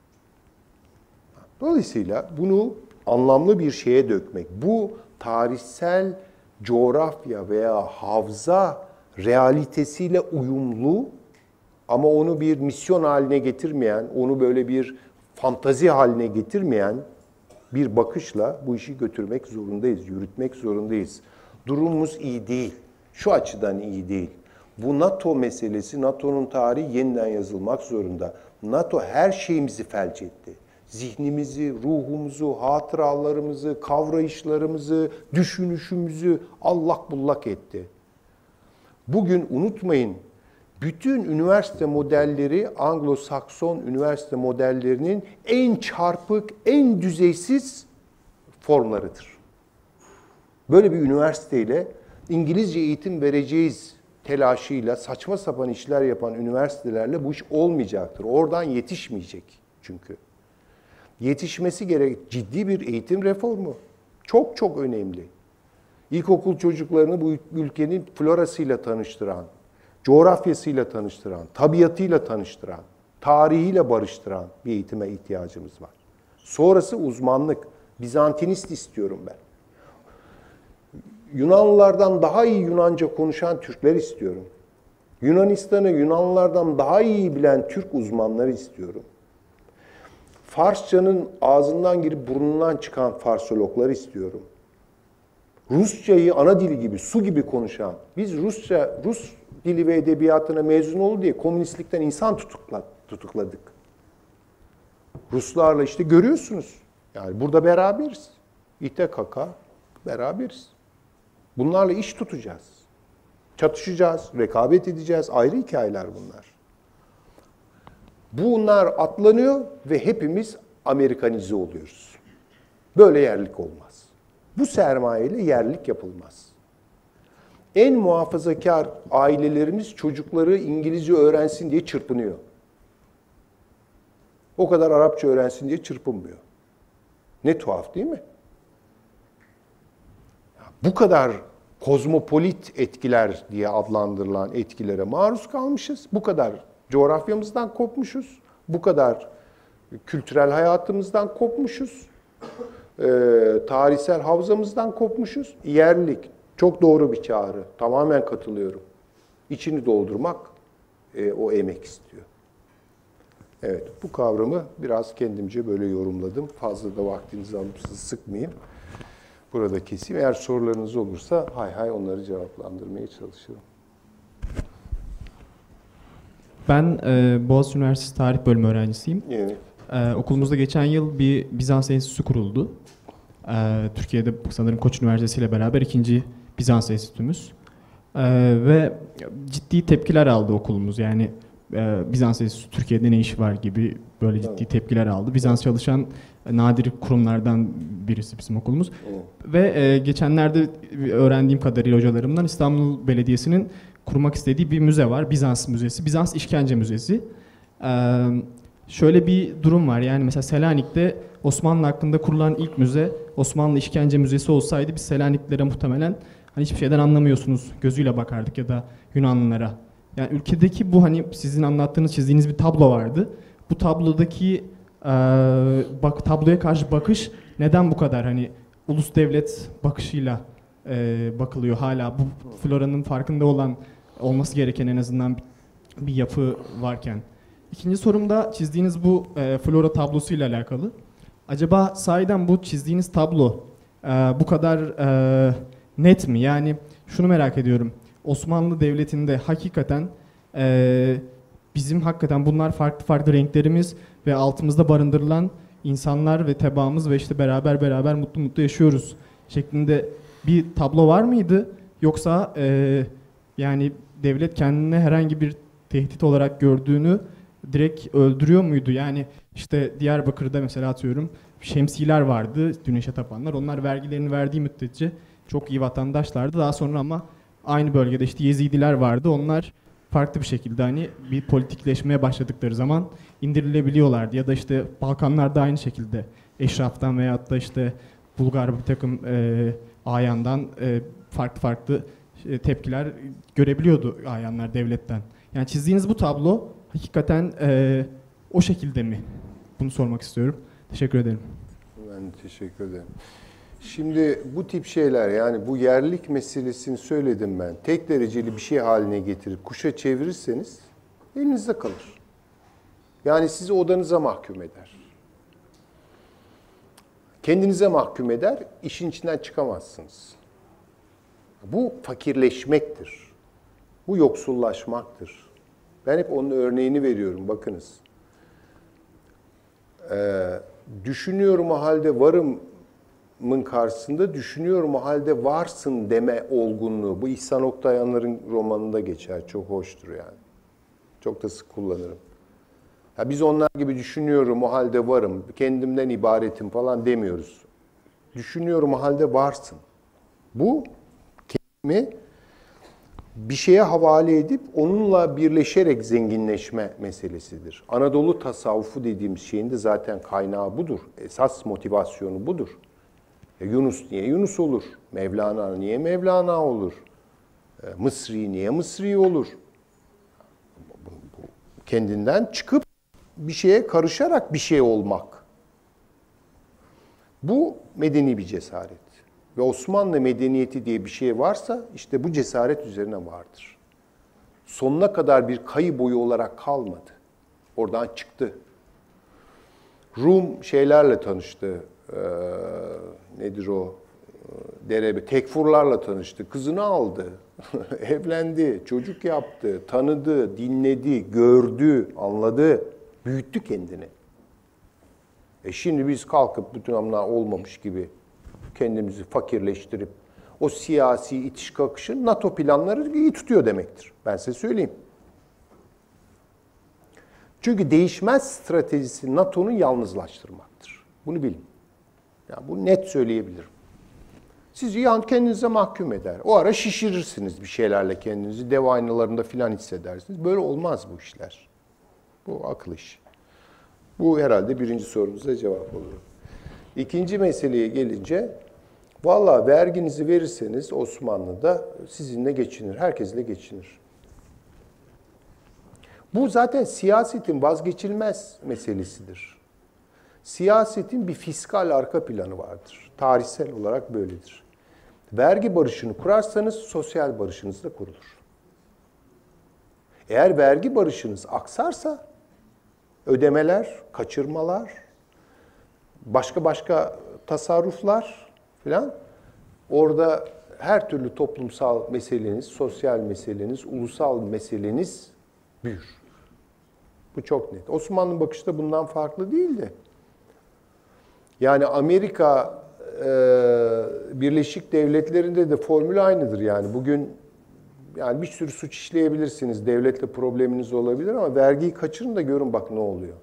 Dolayısıyla bunu anlamlı bir şeye dökmek, bu tarihsel coğrafya veya havza realitesiyle uyumlu ama onu bir misyon haline getirmeyen, onu böyle bir fantazi haline getirmeyen bir bakışla bu işi götürmek zorundayız, yürütmek zorundayız. Durumumuz iyi değil. Şu açıdan iyi değil. Bu NATO meselesi, NATO'nun tarihi yeniden yazılmak zorunda. NATO her şeyimizi felç etti. Zihnimizi, ruhumuzu, hatıralarımızı, kavrayışlarımızı, düşünüşümüzü allak bullak etti. Bugün unutmayın, bütün üniversite modelleri Anglo-Sakson üniversite modellerinin en çarpık, en düzeysiz formlarıdır. Böyle bir üniversiteyle İngilizce eğitim vereceğiz telaşıyla saçma sapan işler yapan üniversitelerle bu iş olmayacaktır. Oradan yetişmeyecek çünkü. Yetişmesi gerek ciddi bir eğitim reformu. Çok çok önemli. İlkokul çocuklarını bu ülkenin florasıyla tanıştıran, coğrafyasıyla tanıştıran, tabiatıyla tanıştıran, tarihiyle barıştıran bir eğitime ihtiyacımız var. Sonrası uzmanlık. Bizantinist istiyorum ben. Yunanlılardan daha iyi Yunanca konuşan Türkler istiyorum. Yunanistan'ı Yunanlılardan daha iyi bilen Türk uzmanları istiyorum. Farsçanın ağzından girip burnundan çıkan Farsologlar istiyorum. Rusçayı ana dili gibi, su gibi konuşan, biz Rus dili ve edebiyatına mezun oldu diye komünistlikten insan tutukladık. Ruslarla işte görüyorsunuz. Yani burada beraberiz. İTKK beraberiz. Bunlarla iş tutacağız. Çatışacağız, rekabet edeceğiz. Ayrı hikayeler bunlar. Bunlar atlanıyor ve hepimiz Amerikanize oluyoruz. Böyle yerlik olmaz. Bu sermayeyle yerlik yapılmaz. En muhafazakar ailelerimiz çocukları İngilizce öğrensin diye çırpınıyor. O kadar Arapça öğrensin diye çırpınmıyor. Ne tuhaf değil mi? Bu kadar kozmopolit etkiler diye adlandırılan etkilere maruz kalmışız. Bu kadar coğrafyamızdan kopmuşuz. Bu kadar kültürel hayatımızdan kopmuşuz. Tarihsel havzamızdan kopmuşuz. Yerlik. Çok doğru bir çağrı. Tamamen katılıyorum. İçini doldurmak o emek istiyor. Evet, bu kavramı biraz kendimce böyle yorumladım. Fazla da vaktinizi alıp sizi sıkmayayım. Burada keseyim. Eğer sorularınız olursa hay onları cevaplandırmaya çalışırım. Ben Boğaziçi Üniversitesi Tarih Bölümü öğrencisiyim. Evet. Okulumuzda geçen yıl bir Bizans Enstitüsü kuruldu. Türkiye'de sanırım Koç Üniversitesi ile beraber ikinci Bizans Enstitümüz. Ve ciddi tepkiler aldı okulumuz. Yani Bizans Enstitüsü Türkiye'de ne işi var gibi böyle ciddi tepkiler aldı. Bizans çalışan nadir kurumlardan birisi bizim okulumuz. Ve geçenlerde öğrendiğim kadarıyla hocalarımdan İstanbul Belediyesi'nin kurmak istediği bir müze var. Bizans Müzesi. Bizans İşkence Müzesi. Şöyle bir durum var. Yani mesela Selanik'te Osmanlı hakkında kurulan ilk müze Osmanlı İşkence Müzesi olsaydı biz Selaniklilere muhtemelen hani hiçbir şeyden anlamıyorsunuz gözüyle bakardık ya da Yunanlılara. Yani ülkedeki bu hani sizin anlattığınız, çizdiğiniz bir tablo vardı. Bu tablodaki tabloya karşı bakış neden bu kadar hani ulus devlet bakışıyla bakılıyor hala bu floranın farkında olan olması gereken en azından bir yapı varken. İkinci sorum da çizdiğiniz bu flora tablosuyla alakalı. Acaba sahiden bu çizdiğiniz tablo bu kadar net mi? Yani şunu merak ediyorum. Osmanlı Devleti'nde hakikaten bizim hakikaten bunlar farklı farklı renklerimiz ve altımızda barındırılan insanlar ve tebaamız ve işte beraber mutlu mutlu yaşıyoruz şeklinde bir tablo var mıydı? Yoksa yani devlet kendine herhangi bir tehdit olarak gördüğünü direkt öldürüyor muydu? Yani işte Diyarbakır'da mesela atıyorum şemsiler vardı, güneşe tapanlar. Onlar vergilerini verdiği müddetçe çok iyi vatandaşlardı. Daha sonra ama aynı bölgede işte Yezidiler vardı. Onlar farklı bir şekilde hani bir politikleşmeye başladıkları zaman indirilebiliyorlardı. Ya da işte Balkanlarda aynı şekilde eşraftan veyahut da işte Bulgar bir takım ayandan farklı tepkiler görebiliyordu ayanlar devletten. Yani çizdiğiniz bu tablo hakikaten o şekilde mi? Bunu sormak istiyorum. Teşekkür ederim. Ben de teşekkür ederim. Şimdi bu tip şeyler, yani bu yerlilik meselesini söyledim ben. Tek dereceli bir şey haline getirip kuşa çevirirseniz elinizde kalır. Yani sizi odanıza mahkum eder. Kendinize mahkum eder, işin içinden çıkamazsınız. Bu fakirleşmektir. Bu yoksullaşmaktır. Ben hep onun örneğini veriyorum, bakınız. Düşünüyorum o halde varımın karşısında düşünüyorum o halde varsın deme olgunluğu. Bu İhsan Oktayanlar'ın romanında geçer. Çok hoştur yani. Çok da sık kullanırım. Ya biz onlar gibi düşünüyorum o halde varım, kendimden ibaretim falan demiyoruz. Düşünüyorum o halde varsın. Bu kendimi bir şeye havale edip onunla birleşerek zenginleşme meselesidir. Anadolu tasavvufu dediğimiz şeyin de zaten kaynağı budur. Esas motivasyonu budur. Yunus niye Yunus olur? Mevlana niye Mevlana olur? Mısri niye Mısri olur? Kendinden çıkıp bir şeye karışarak bir şey olmak. Bu medeni bir cesaret. Ve Osmanlı medeniyeti diye bir şey varsa işte bu cesaret üzerine vardır. Sonuna kadar bir kayı boyu olarak kalmadı. Oradan çıktı. Rum şeylerle tanıştı. Nedir o? Tekfurlarla tanıştı. Kızını aldı. Evlendi. Çocuk yaptı. Tanıdı. Dinledi. Gördü. Anladı. Büyüttü kendini. Şimdi biz kalkıp bütün amlar olmamış gibi kendimizi fakirleştirip o siyasi itiş kakışın NATO planları iyi tutuyor demektir. Ben size söyleyeyim. Çünkü değişmez stratejisi NATO'nu yalnızlaştırmaktır. Bunu bilin. Yani bunu net söyleyebilirim. Sizi kendinize mahkum eder. O ara şişirirsiniz bir şeylerle kendinizi. Dev aynalarında filan hissedersiniz. Böyle olmaz bu işler. Bu akıl işi. Bu herhalde birinci sorumuza cevap oluyor. İkinci meseleye gelince, vallahi verginizi verirseniz Osmanlı'da sizinle geçinir, herkesle geçinir. Bu zaten siyasetin vazgeçilmez meselesidir. Siyasetin bir fiskal arka planı vardır. Tarihsel olarak böyledir. Vergi barışını kurarsanız sosyal barışınız da kurulur. Eğer vergi barışınız aksarsa ödemeler, kaçırmalar, başka tasarruflar filan, orada her türlü toplumsal meseleniz, sosyal meseleniz, ulusal meseleniz büyür. Bu çok net. Osmanlı bakışı da bundan farklı değildi. Yani Amerika Birleşik Devletleri'nde de formül aynıdır yani. Bugün yani bir sürü suç işleyebilirsiniz, devletle probleminiz olabilir ama vergiyi kaçırın da görün bak ne oluyor.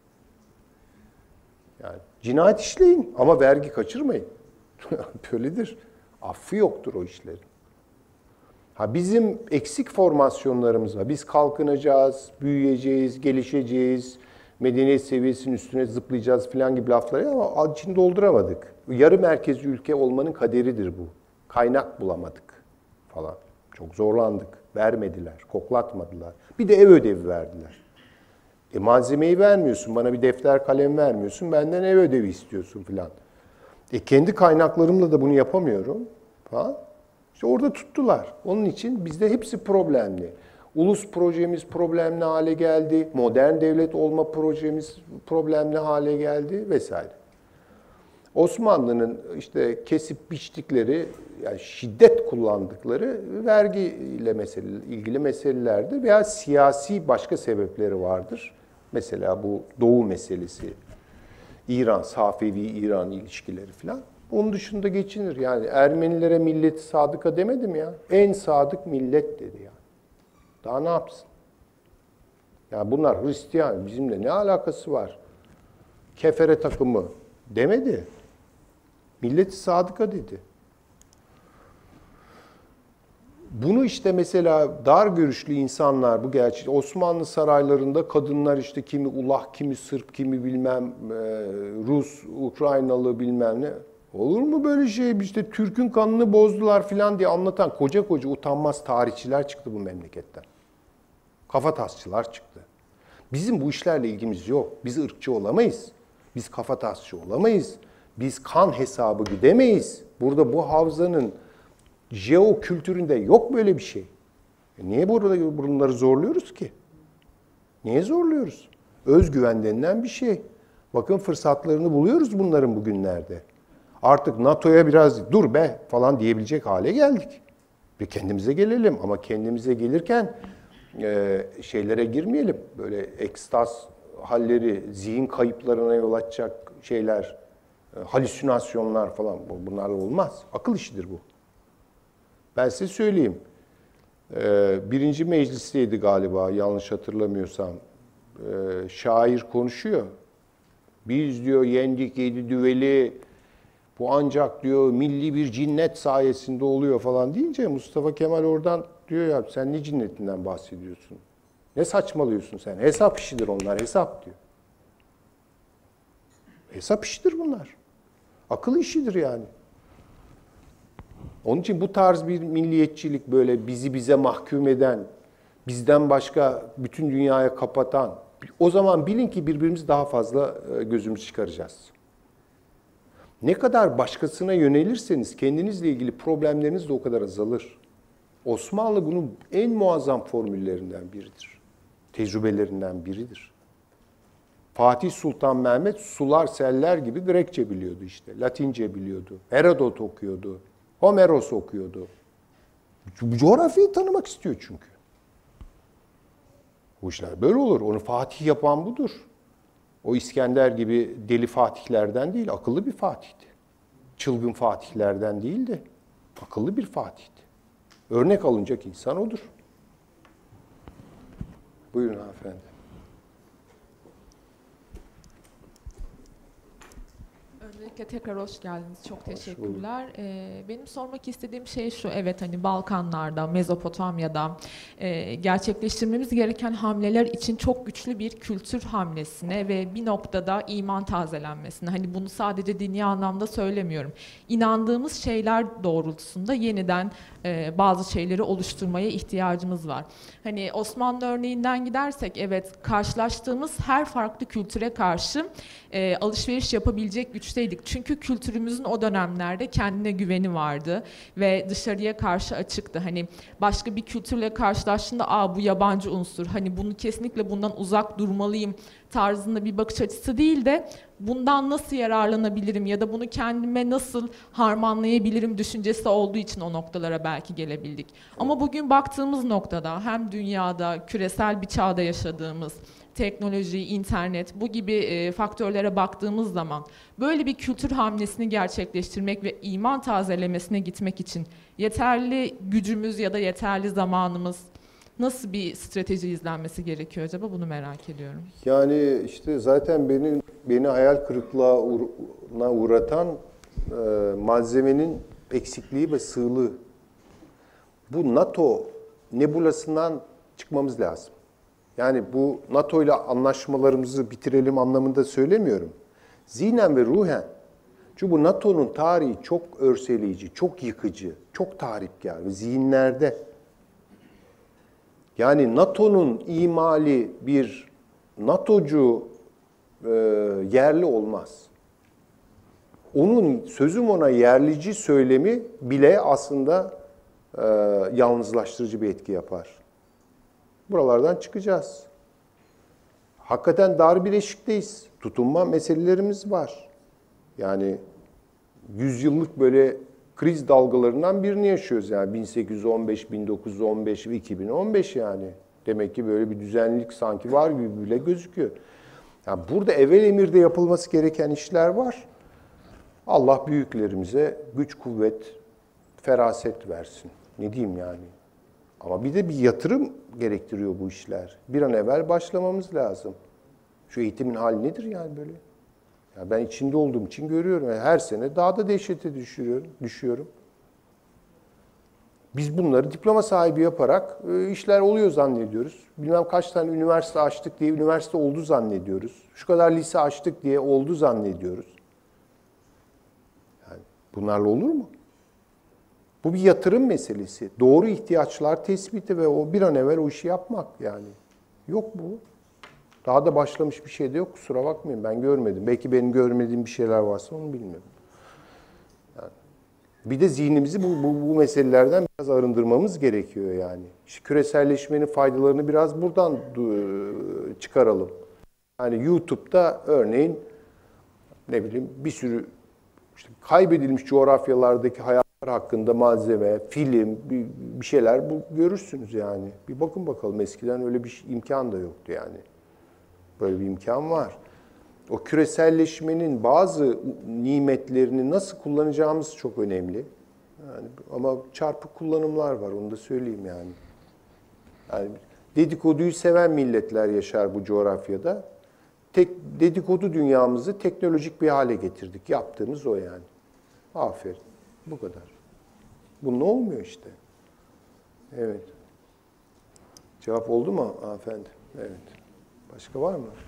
Yani cinayet işleyin ama vergi kaçırmayın. Böyledir. Affı yoktur o işlerin. Bizim eksik formasyonlarımız var. Biz kalkınacağız, büyüyeceğiz, gelişeceğiz, medeniyet seviyesinin üstüne zıplayacağız falan gibi lafları ama içini dolduramadık. Yarı merkezli ülke olmanın kaderidir bu. Kaynak bulamadık falan. Çok zorlandık. Vermediler, koklatmadılar. Bir de ev ödevi verdiler. Malzemeyi vermiyorsun, bana bir defter kalem vermiyorsun, benden ev ödevi istiyorsun falan. Kendi kaynaklarımla da bunu yapamıyorum falan. İşte orada tuttular. Onun için bizde hepsi problemli. Ulus projemiz problemli hale geldi. Modern devlet olma projemiz problemli hale geldi vesaire. Osmanlı'nın işte kesip biçtikleri, yani şiddet kullandıkları vergi ile ilgili meselelerdir veya siyasi başka sebepleri vardır. Mesela bu Doğu meselesi, İran, Safevi-İran ilişkileri falan. Onun dışında geçinir. Yani Ermenilere milleti sadıka demedim ya. En sadık millet dedi yani. Daha ne yapsın? Yani bunlar Hristiyan, bizimle ne alakası var? Kefere takımı demedi. Milleti sadıka dedi. Bunu işte mesela dar görüşlü insanlar, bu gerçi Osmanlı saraylarında kadınlar işte kimi Ulah, kimi Sırp, kimi bilmem Rus, Ukraynalı bilmem ne. Olur mu böyle şey? İşte Türk'ün kanını bozdular falan diye anlatan koca koca utanmaz tarihçiler çıktı bu memleketten. Kafatasçılar çıktı. Bizim bu işlerle ilgimiz yok. Biz ırkçı olamayız. Biz kafatasçı olamayız. Biz kan hesabı gidemeyiz. Burada bu havzanın jeokültüründe yok böyle bir şey. Niye bunları zorluyoruz ki? Niye zorluyoruz? Özgüven denilen bir şey. Bakın fırsatlarını buluyoruz bunların bugünlerde. Artık NATO'ya biraz dur be falan diyebilecek hale geldik. Ve kendimize gelelim ama kendimize gelirken şeylere girmeyelim. Böyle ekstaz halleri, zihin kayıplarına yol açacak şeyler, halüsinasyonlar falan bunlarla olmaz. Akıl işidir bu. Ben size söyleyeyim. Birinci meclisteydi galiba yanlış hatırlamıyorsam. Şair konuşuyor. Biz diyor yendik 7 düveli. Bu ancak diyor milli bir cinnet sayesinde oluyor falan deyince Mustafa Kemal oradan diyor ya sen ne cinnetinden bahsediyorsun? Ne saçmalıyorsun sen? Hesap işidir onlar, hesap diyor. Hesap işidir bunlar. Akıl işidir yani. Onun için bu tarz bir milliyetçilik böyle bizi bize mahkum eden, bizden başka bütün dünyaya kapatan, o zaman bilin ki birbirimizi daha fazla gözümüzü çıkaracağız. Ne kadar başkasına yönelirseniz kendinizle ilgili problemleriniz de o kadar azalır. Osmanlı bunun en muazzam formüllerinden biridir. Tecrübelerinden biridir. Fatih Sultan Mehmet sular seller gibi Grekçe biliyordu işte. Latince biliyordu. Herodot okuyordu. Homeros okuyordu. Bu coğrafyayı tanımak istiyor çünkü. Bu işler böyle olur. Onu Fatih yapan budur. O İskender gibi deli fatihlerden değil, akıllı bir fatihti. Çılgın fatihlerden değil de akıllı bir fatihti. Örnek alınacak insan odur. Buyurun hanımefendi. Öncelikle tekrar hoş geldiniz. Çok teşekkürler. Benim sormak istediğim şey şu. Evet hani Balkanlarda, Mezopotamya'da gerçekleştirmemiz gereken hamleler için çok güçlü bir kültür hamlesine ve bir noktada iman tazelenmesine. Hani bunu sadece dini anlamda söylemiyorum. İnandığımız şeyler doğrultusunda yeniden bazı şeyleri oluşturmaya ihtiyacımız var. Hani Osmanlı örneğinden gidersek evet karşılaştığımız her farklı kültüre karşı alışveriş yapabilecek güçteydik. Çünkü kültürümüzün o dönemlerde kendine güveni vardı ve dışarıya karşı açıktı. Hani başka bir kültürle karşılaştığında bu yabancı unsur. Hani bunu kesinlikle bundan uzak durmalıyım tarzında bir bakış açısı değil de bundan nasıl yararlanabilirim ya da bunu kendime nasıl harmanlayabilirim düşüncesi olduğu için o noktalara belki gelebildik. Ama bugün baktığımız noktada hem dünyada küresel bir çağda yaşadığımız teknoloji, internet bu gibi faktörlere baktığımız zaman böyle bir kültür hamlesini gerçekleştirmek ve iman tazelemesine gitmek için yeterli gücümüz ya da yeterli zamanımız nasıl bir strateji izlenmesi gerekiyor acaba bunu merak ediyorum. Yani işte zaten beni hayal kırıklığına uğratan malzemenin eksikliği ve sığlığı. Bu NATO nebulasından çıkmamız lazım. Yani bu NATO ile anlaşmalarımızı bitirelim anlamında söylemiyorum. Zihnen ve ruhen. Çünkü bu NATO'nun tarihi çok örseleyici, çok yıkıcı, çok tahripkar ve zihinlerde. Yani NATO'nun imali bir NATO'cu yerli olmaz. Onun sözüm ona yerlici söylemi bile aslında yalnızlaştırıcı bir etki yapar. Buralardan çıkacağız. Hakikaten dar bir eşikteyiz. Tutunma meselelerimiz var. Yani 100 yıllık böyle kriz dalgalarından birini yaşıyoruz yani 1815, 1915 ve 2015 yani. Demek ki böyle bir düzenlilik sanki var gibi bile gözüküyor. Yani burada evvel emirde yapılması gereken işler var. Allah büyüklerimize güç, kuvvet, feraset versin. Ne diyeyim yani. Ama bir de bir yatırım gerektiriyor bu işler. Bir an evvel başlamamız lazım. Şu eğitimin hali nedir yani böyle? Ya ben içinde olduğum için görüyorum. Yani her sene daha da dehşete düşüyorum. Biz bunları diploma sahibi yaparak işler oluyor zannediyoruz. Bilmem kaç tane üniversite açtık diye üniversite oldu zannediyoruz. Şu kadar lise açtık diye oldu zannediyoruz. Yani bunlarla olur mu? Bu bir yatırım meselesi. Doğru ihtiyaçlar tespiti ve o bir an evvel o işi yapmak yani. Yok bu. Daha da başlamış bir şey de yok. Kusura bakmayın ben görmedim. Belki benim görmediğim bir şeyler varsa onu bilmiyorum. Yani bir de zihnimizi bu meselelerden biraz arındırmamız gerekiyor yani. İşte küreselleşmenin faydalarını biraz buradan çıkaralım. Yani YouTube'da örneğin ne bileyim bir sürü işte kaybedilmiş coğrafyalardaki hayatlar hakkında malzeme, film, bir şeyler görürsünüz yani. Bir bakın bakalım eskiden öyle bir imkan da yoktu yani. Böyle bir imkan var. O küreselleşmenin bazı nimetlerini nasıl kullanacağımız çok önemli. Yani, ama çarpık kullanımlar var, onu da söyleyeyim yani. Yani dedikoduyu seven milletler yaşar bu coğrafyada. Dedikodu dünyamızı teknolojik bir hale getirdik. Yaptığımız o yani. Aferin. Bu kadar. Bu ne olmuyor işte. Evet. Cevap oldu mu hanımefendi? Evet. Başka var mı?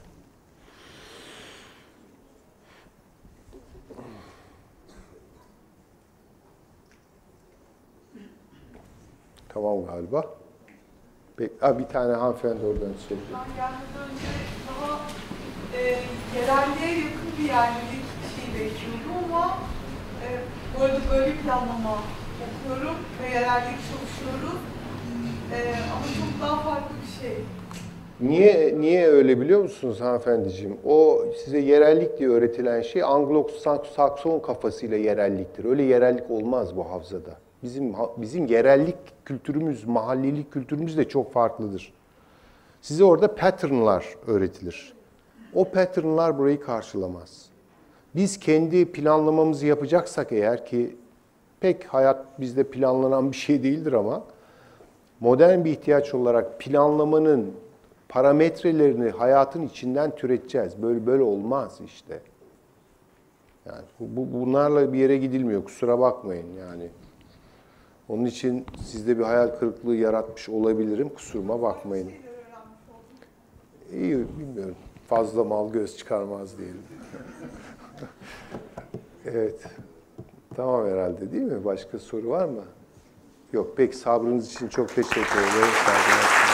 Tamam galiba. Bir tane hanımefendi oradan söyledi. Ben gelmeden önce daha yerelliğe yakın bir yerlilik şey bekliyordum ama bu arada böyle planlama okuyorum ve yerellik çalışıyoruz. Ama çok daha farklı bir şey. Niye öyle biliyor musunuz hanımefendiciğim? O size yerellik diye öğretilen şey Anglo-Sakson kafasıyla yerelliktir. Öyle yerellik olmaz bu havzada. Bizim yerellik kültürümüz, mahallelik kültürümüz de çok farklıdır. Size orada patternlar öğretilir. O patternlar burayı karşılamaz. Biz kendi planlamamızı yapacaksak eğer ki pek hayat bizde planlanan bir şey değildir ama modern bir ihtiyaç olarak planlamanın parametrelerini hayatın içinden türeteceğiz. Böyle olmaz işte. Yani bunlarla bir yere gidilmiyor. Kusura bakmayın yani. Onun için sizde bir hayal kırıklığı yaratmış olabilirim. Kusuruma bakmayın. İyi, bilmiyorum. Fazla mal göz çıkarmaz diyelim. Evet. Tamam herhalde değil mi? Başka soru var mı? Yok. Peki sabrınız için çok teşekkür ederim.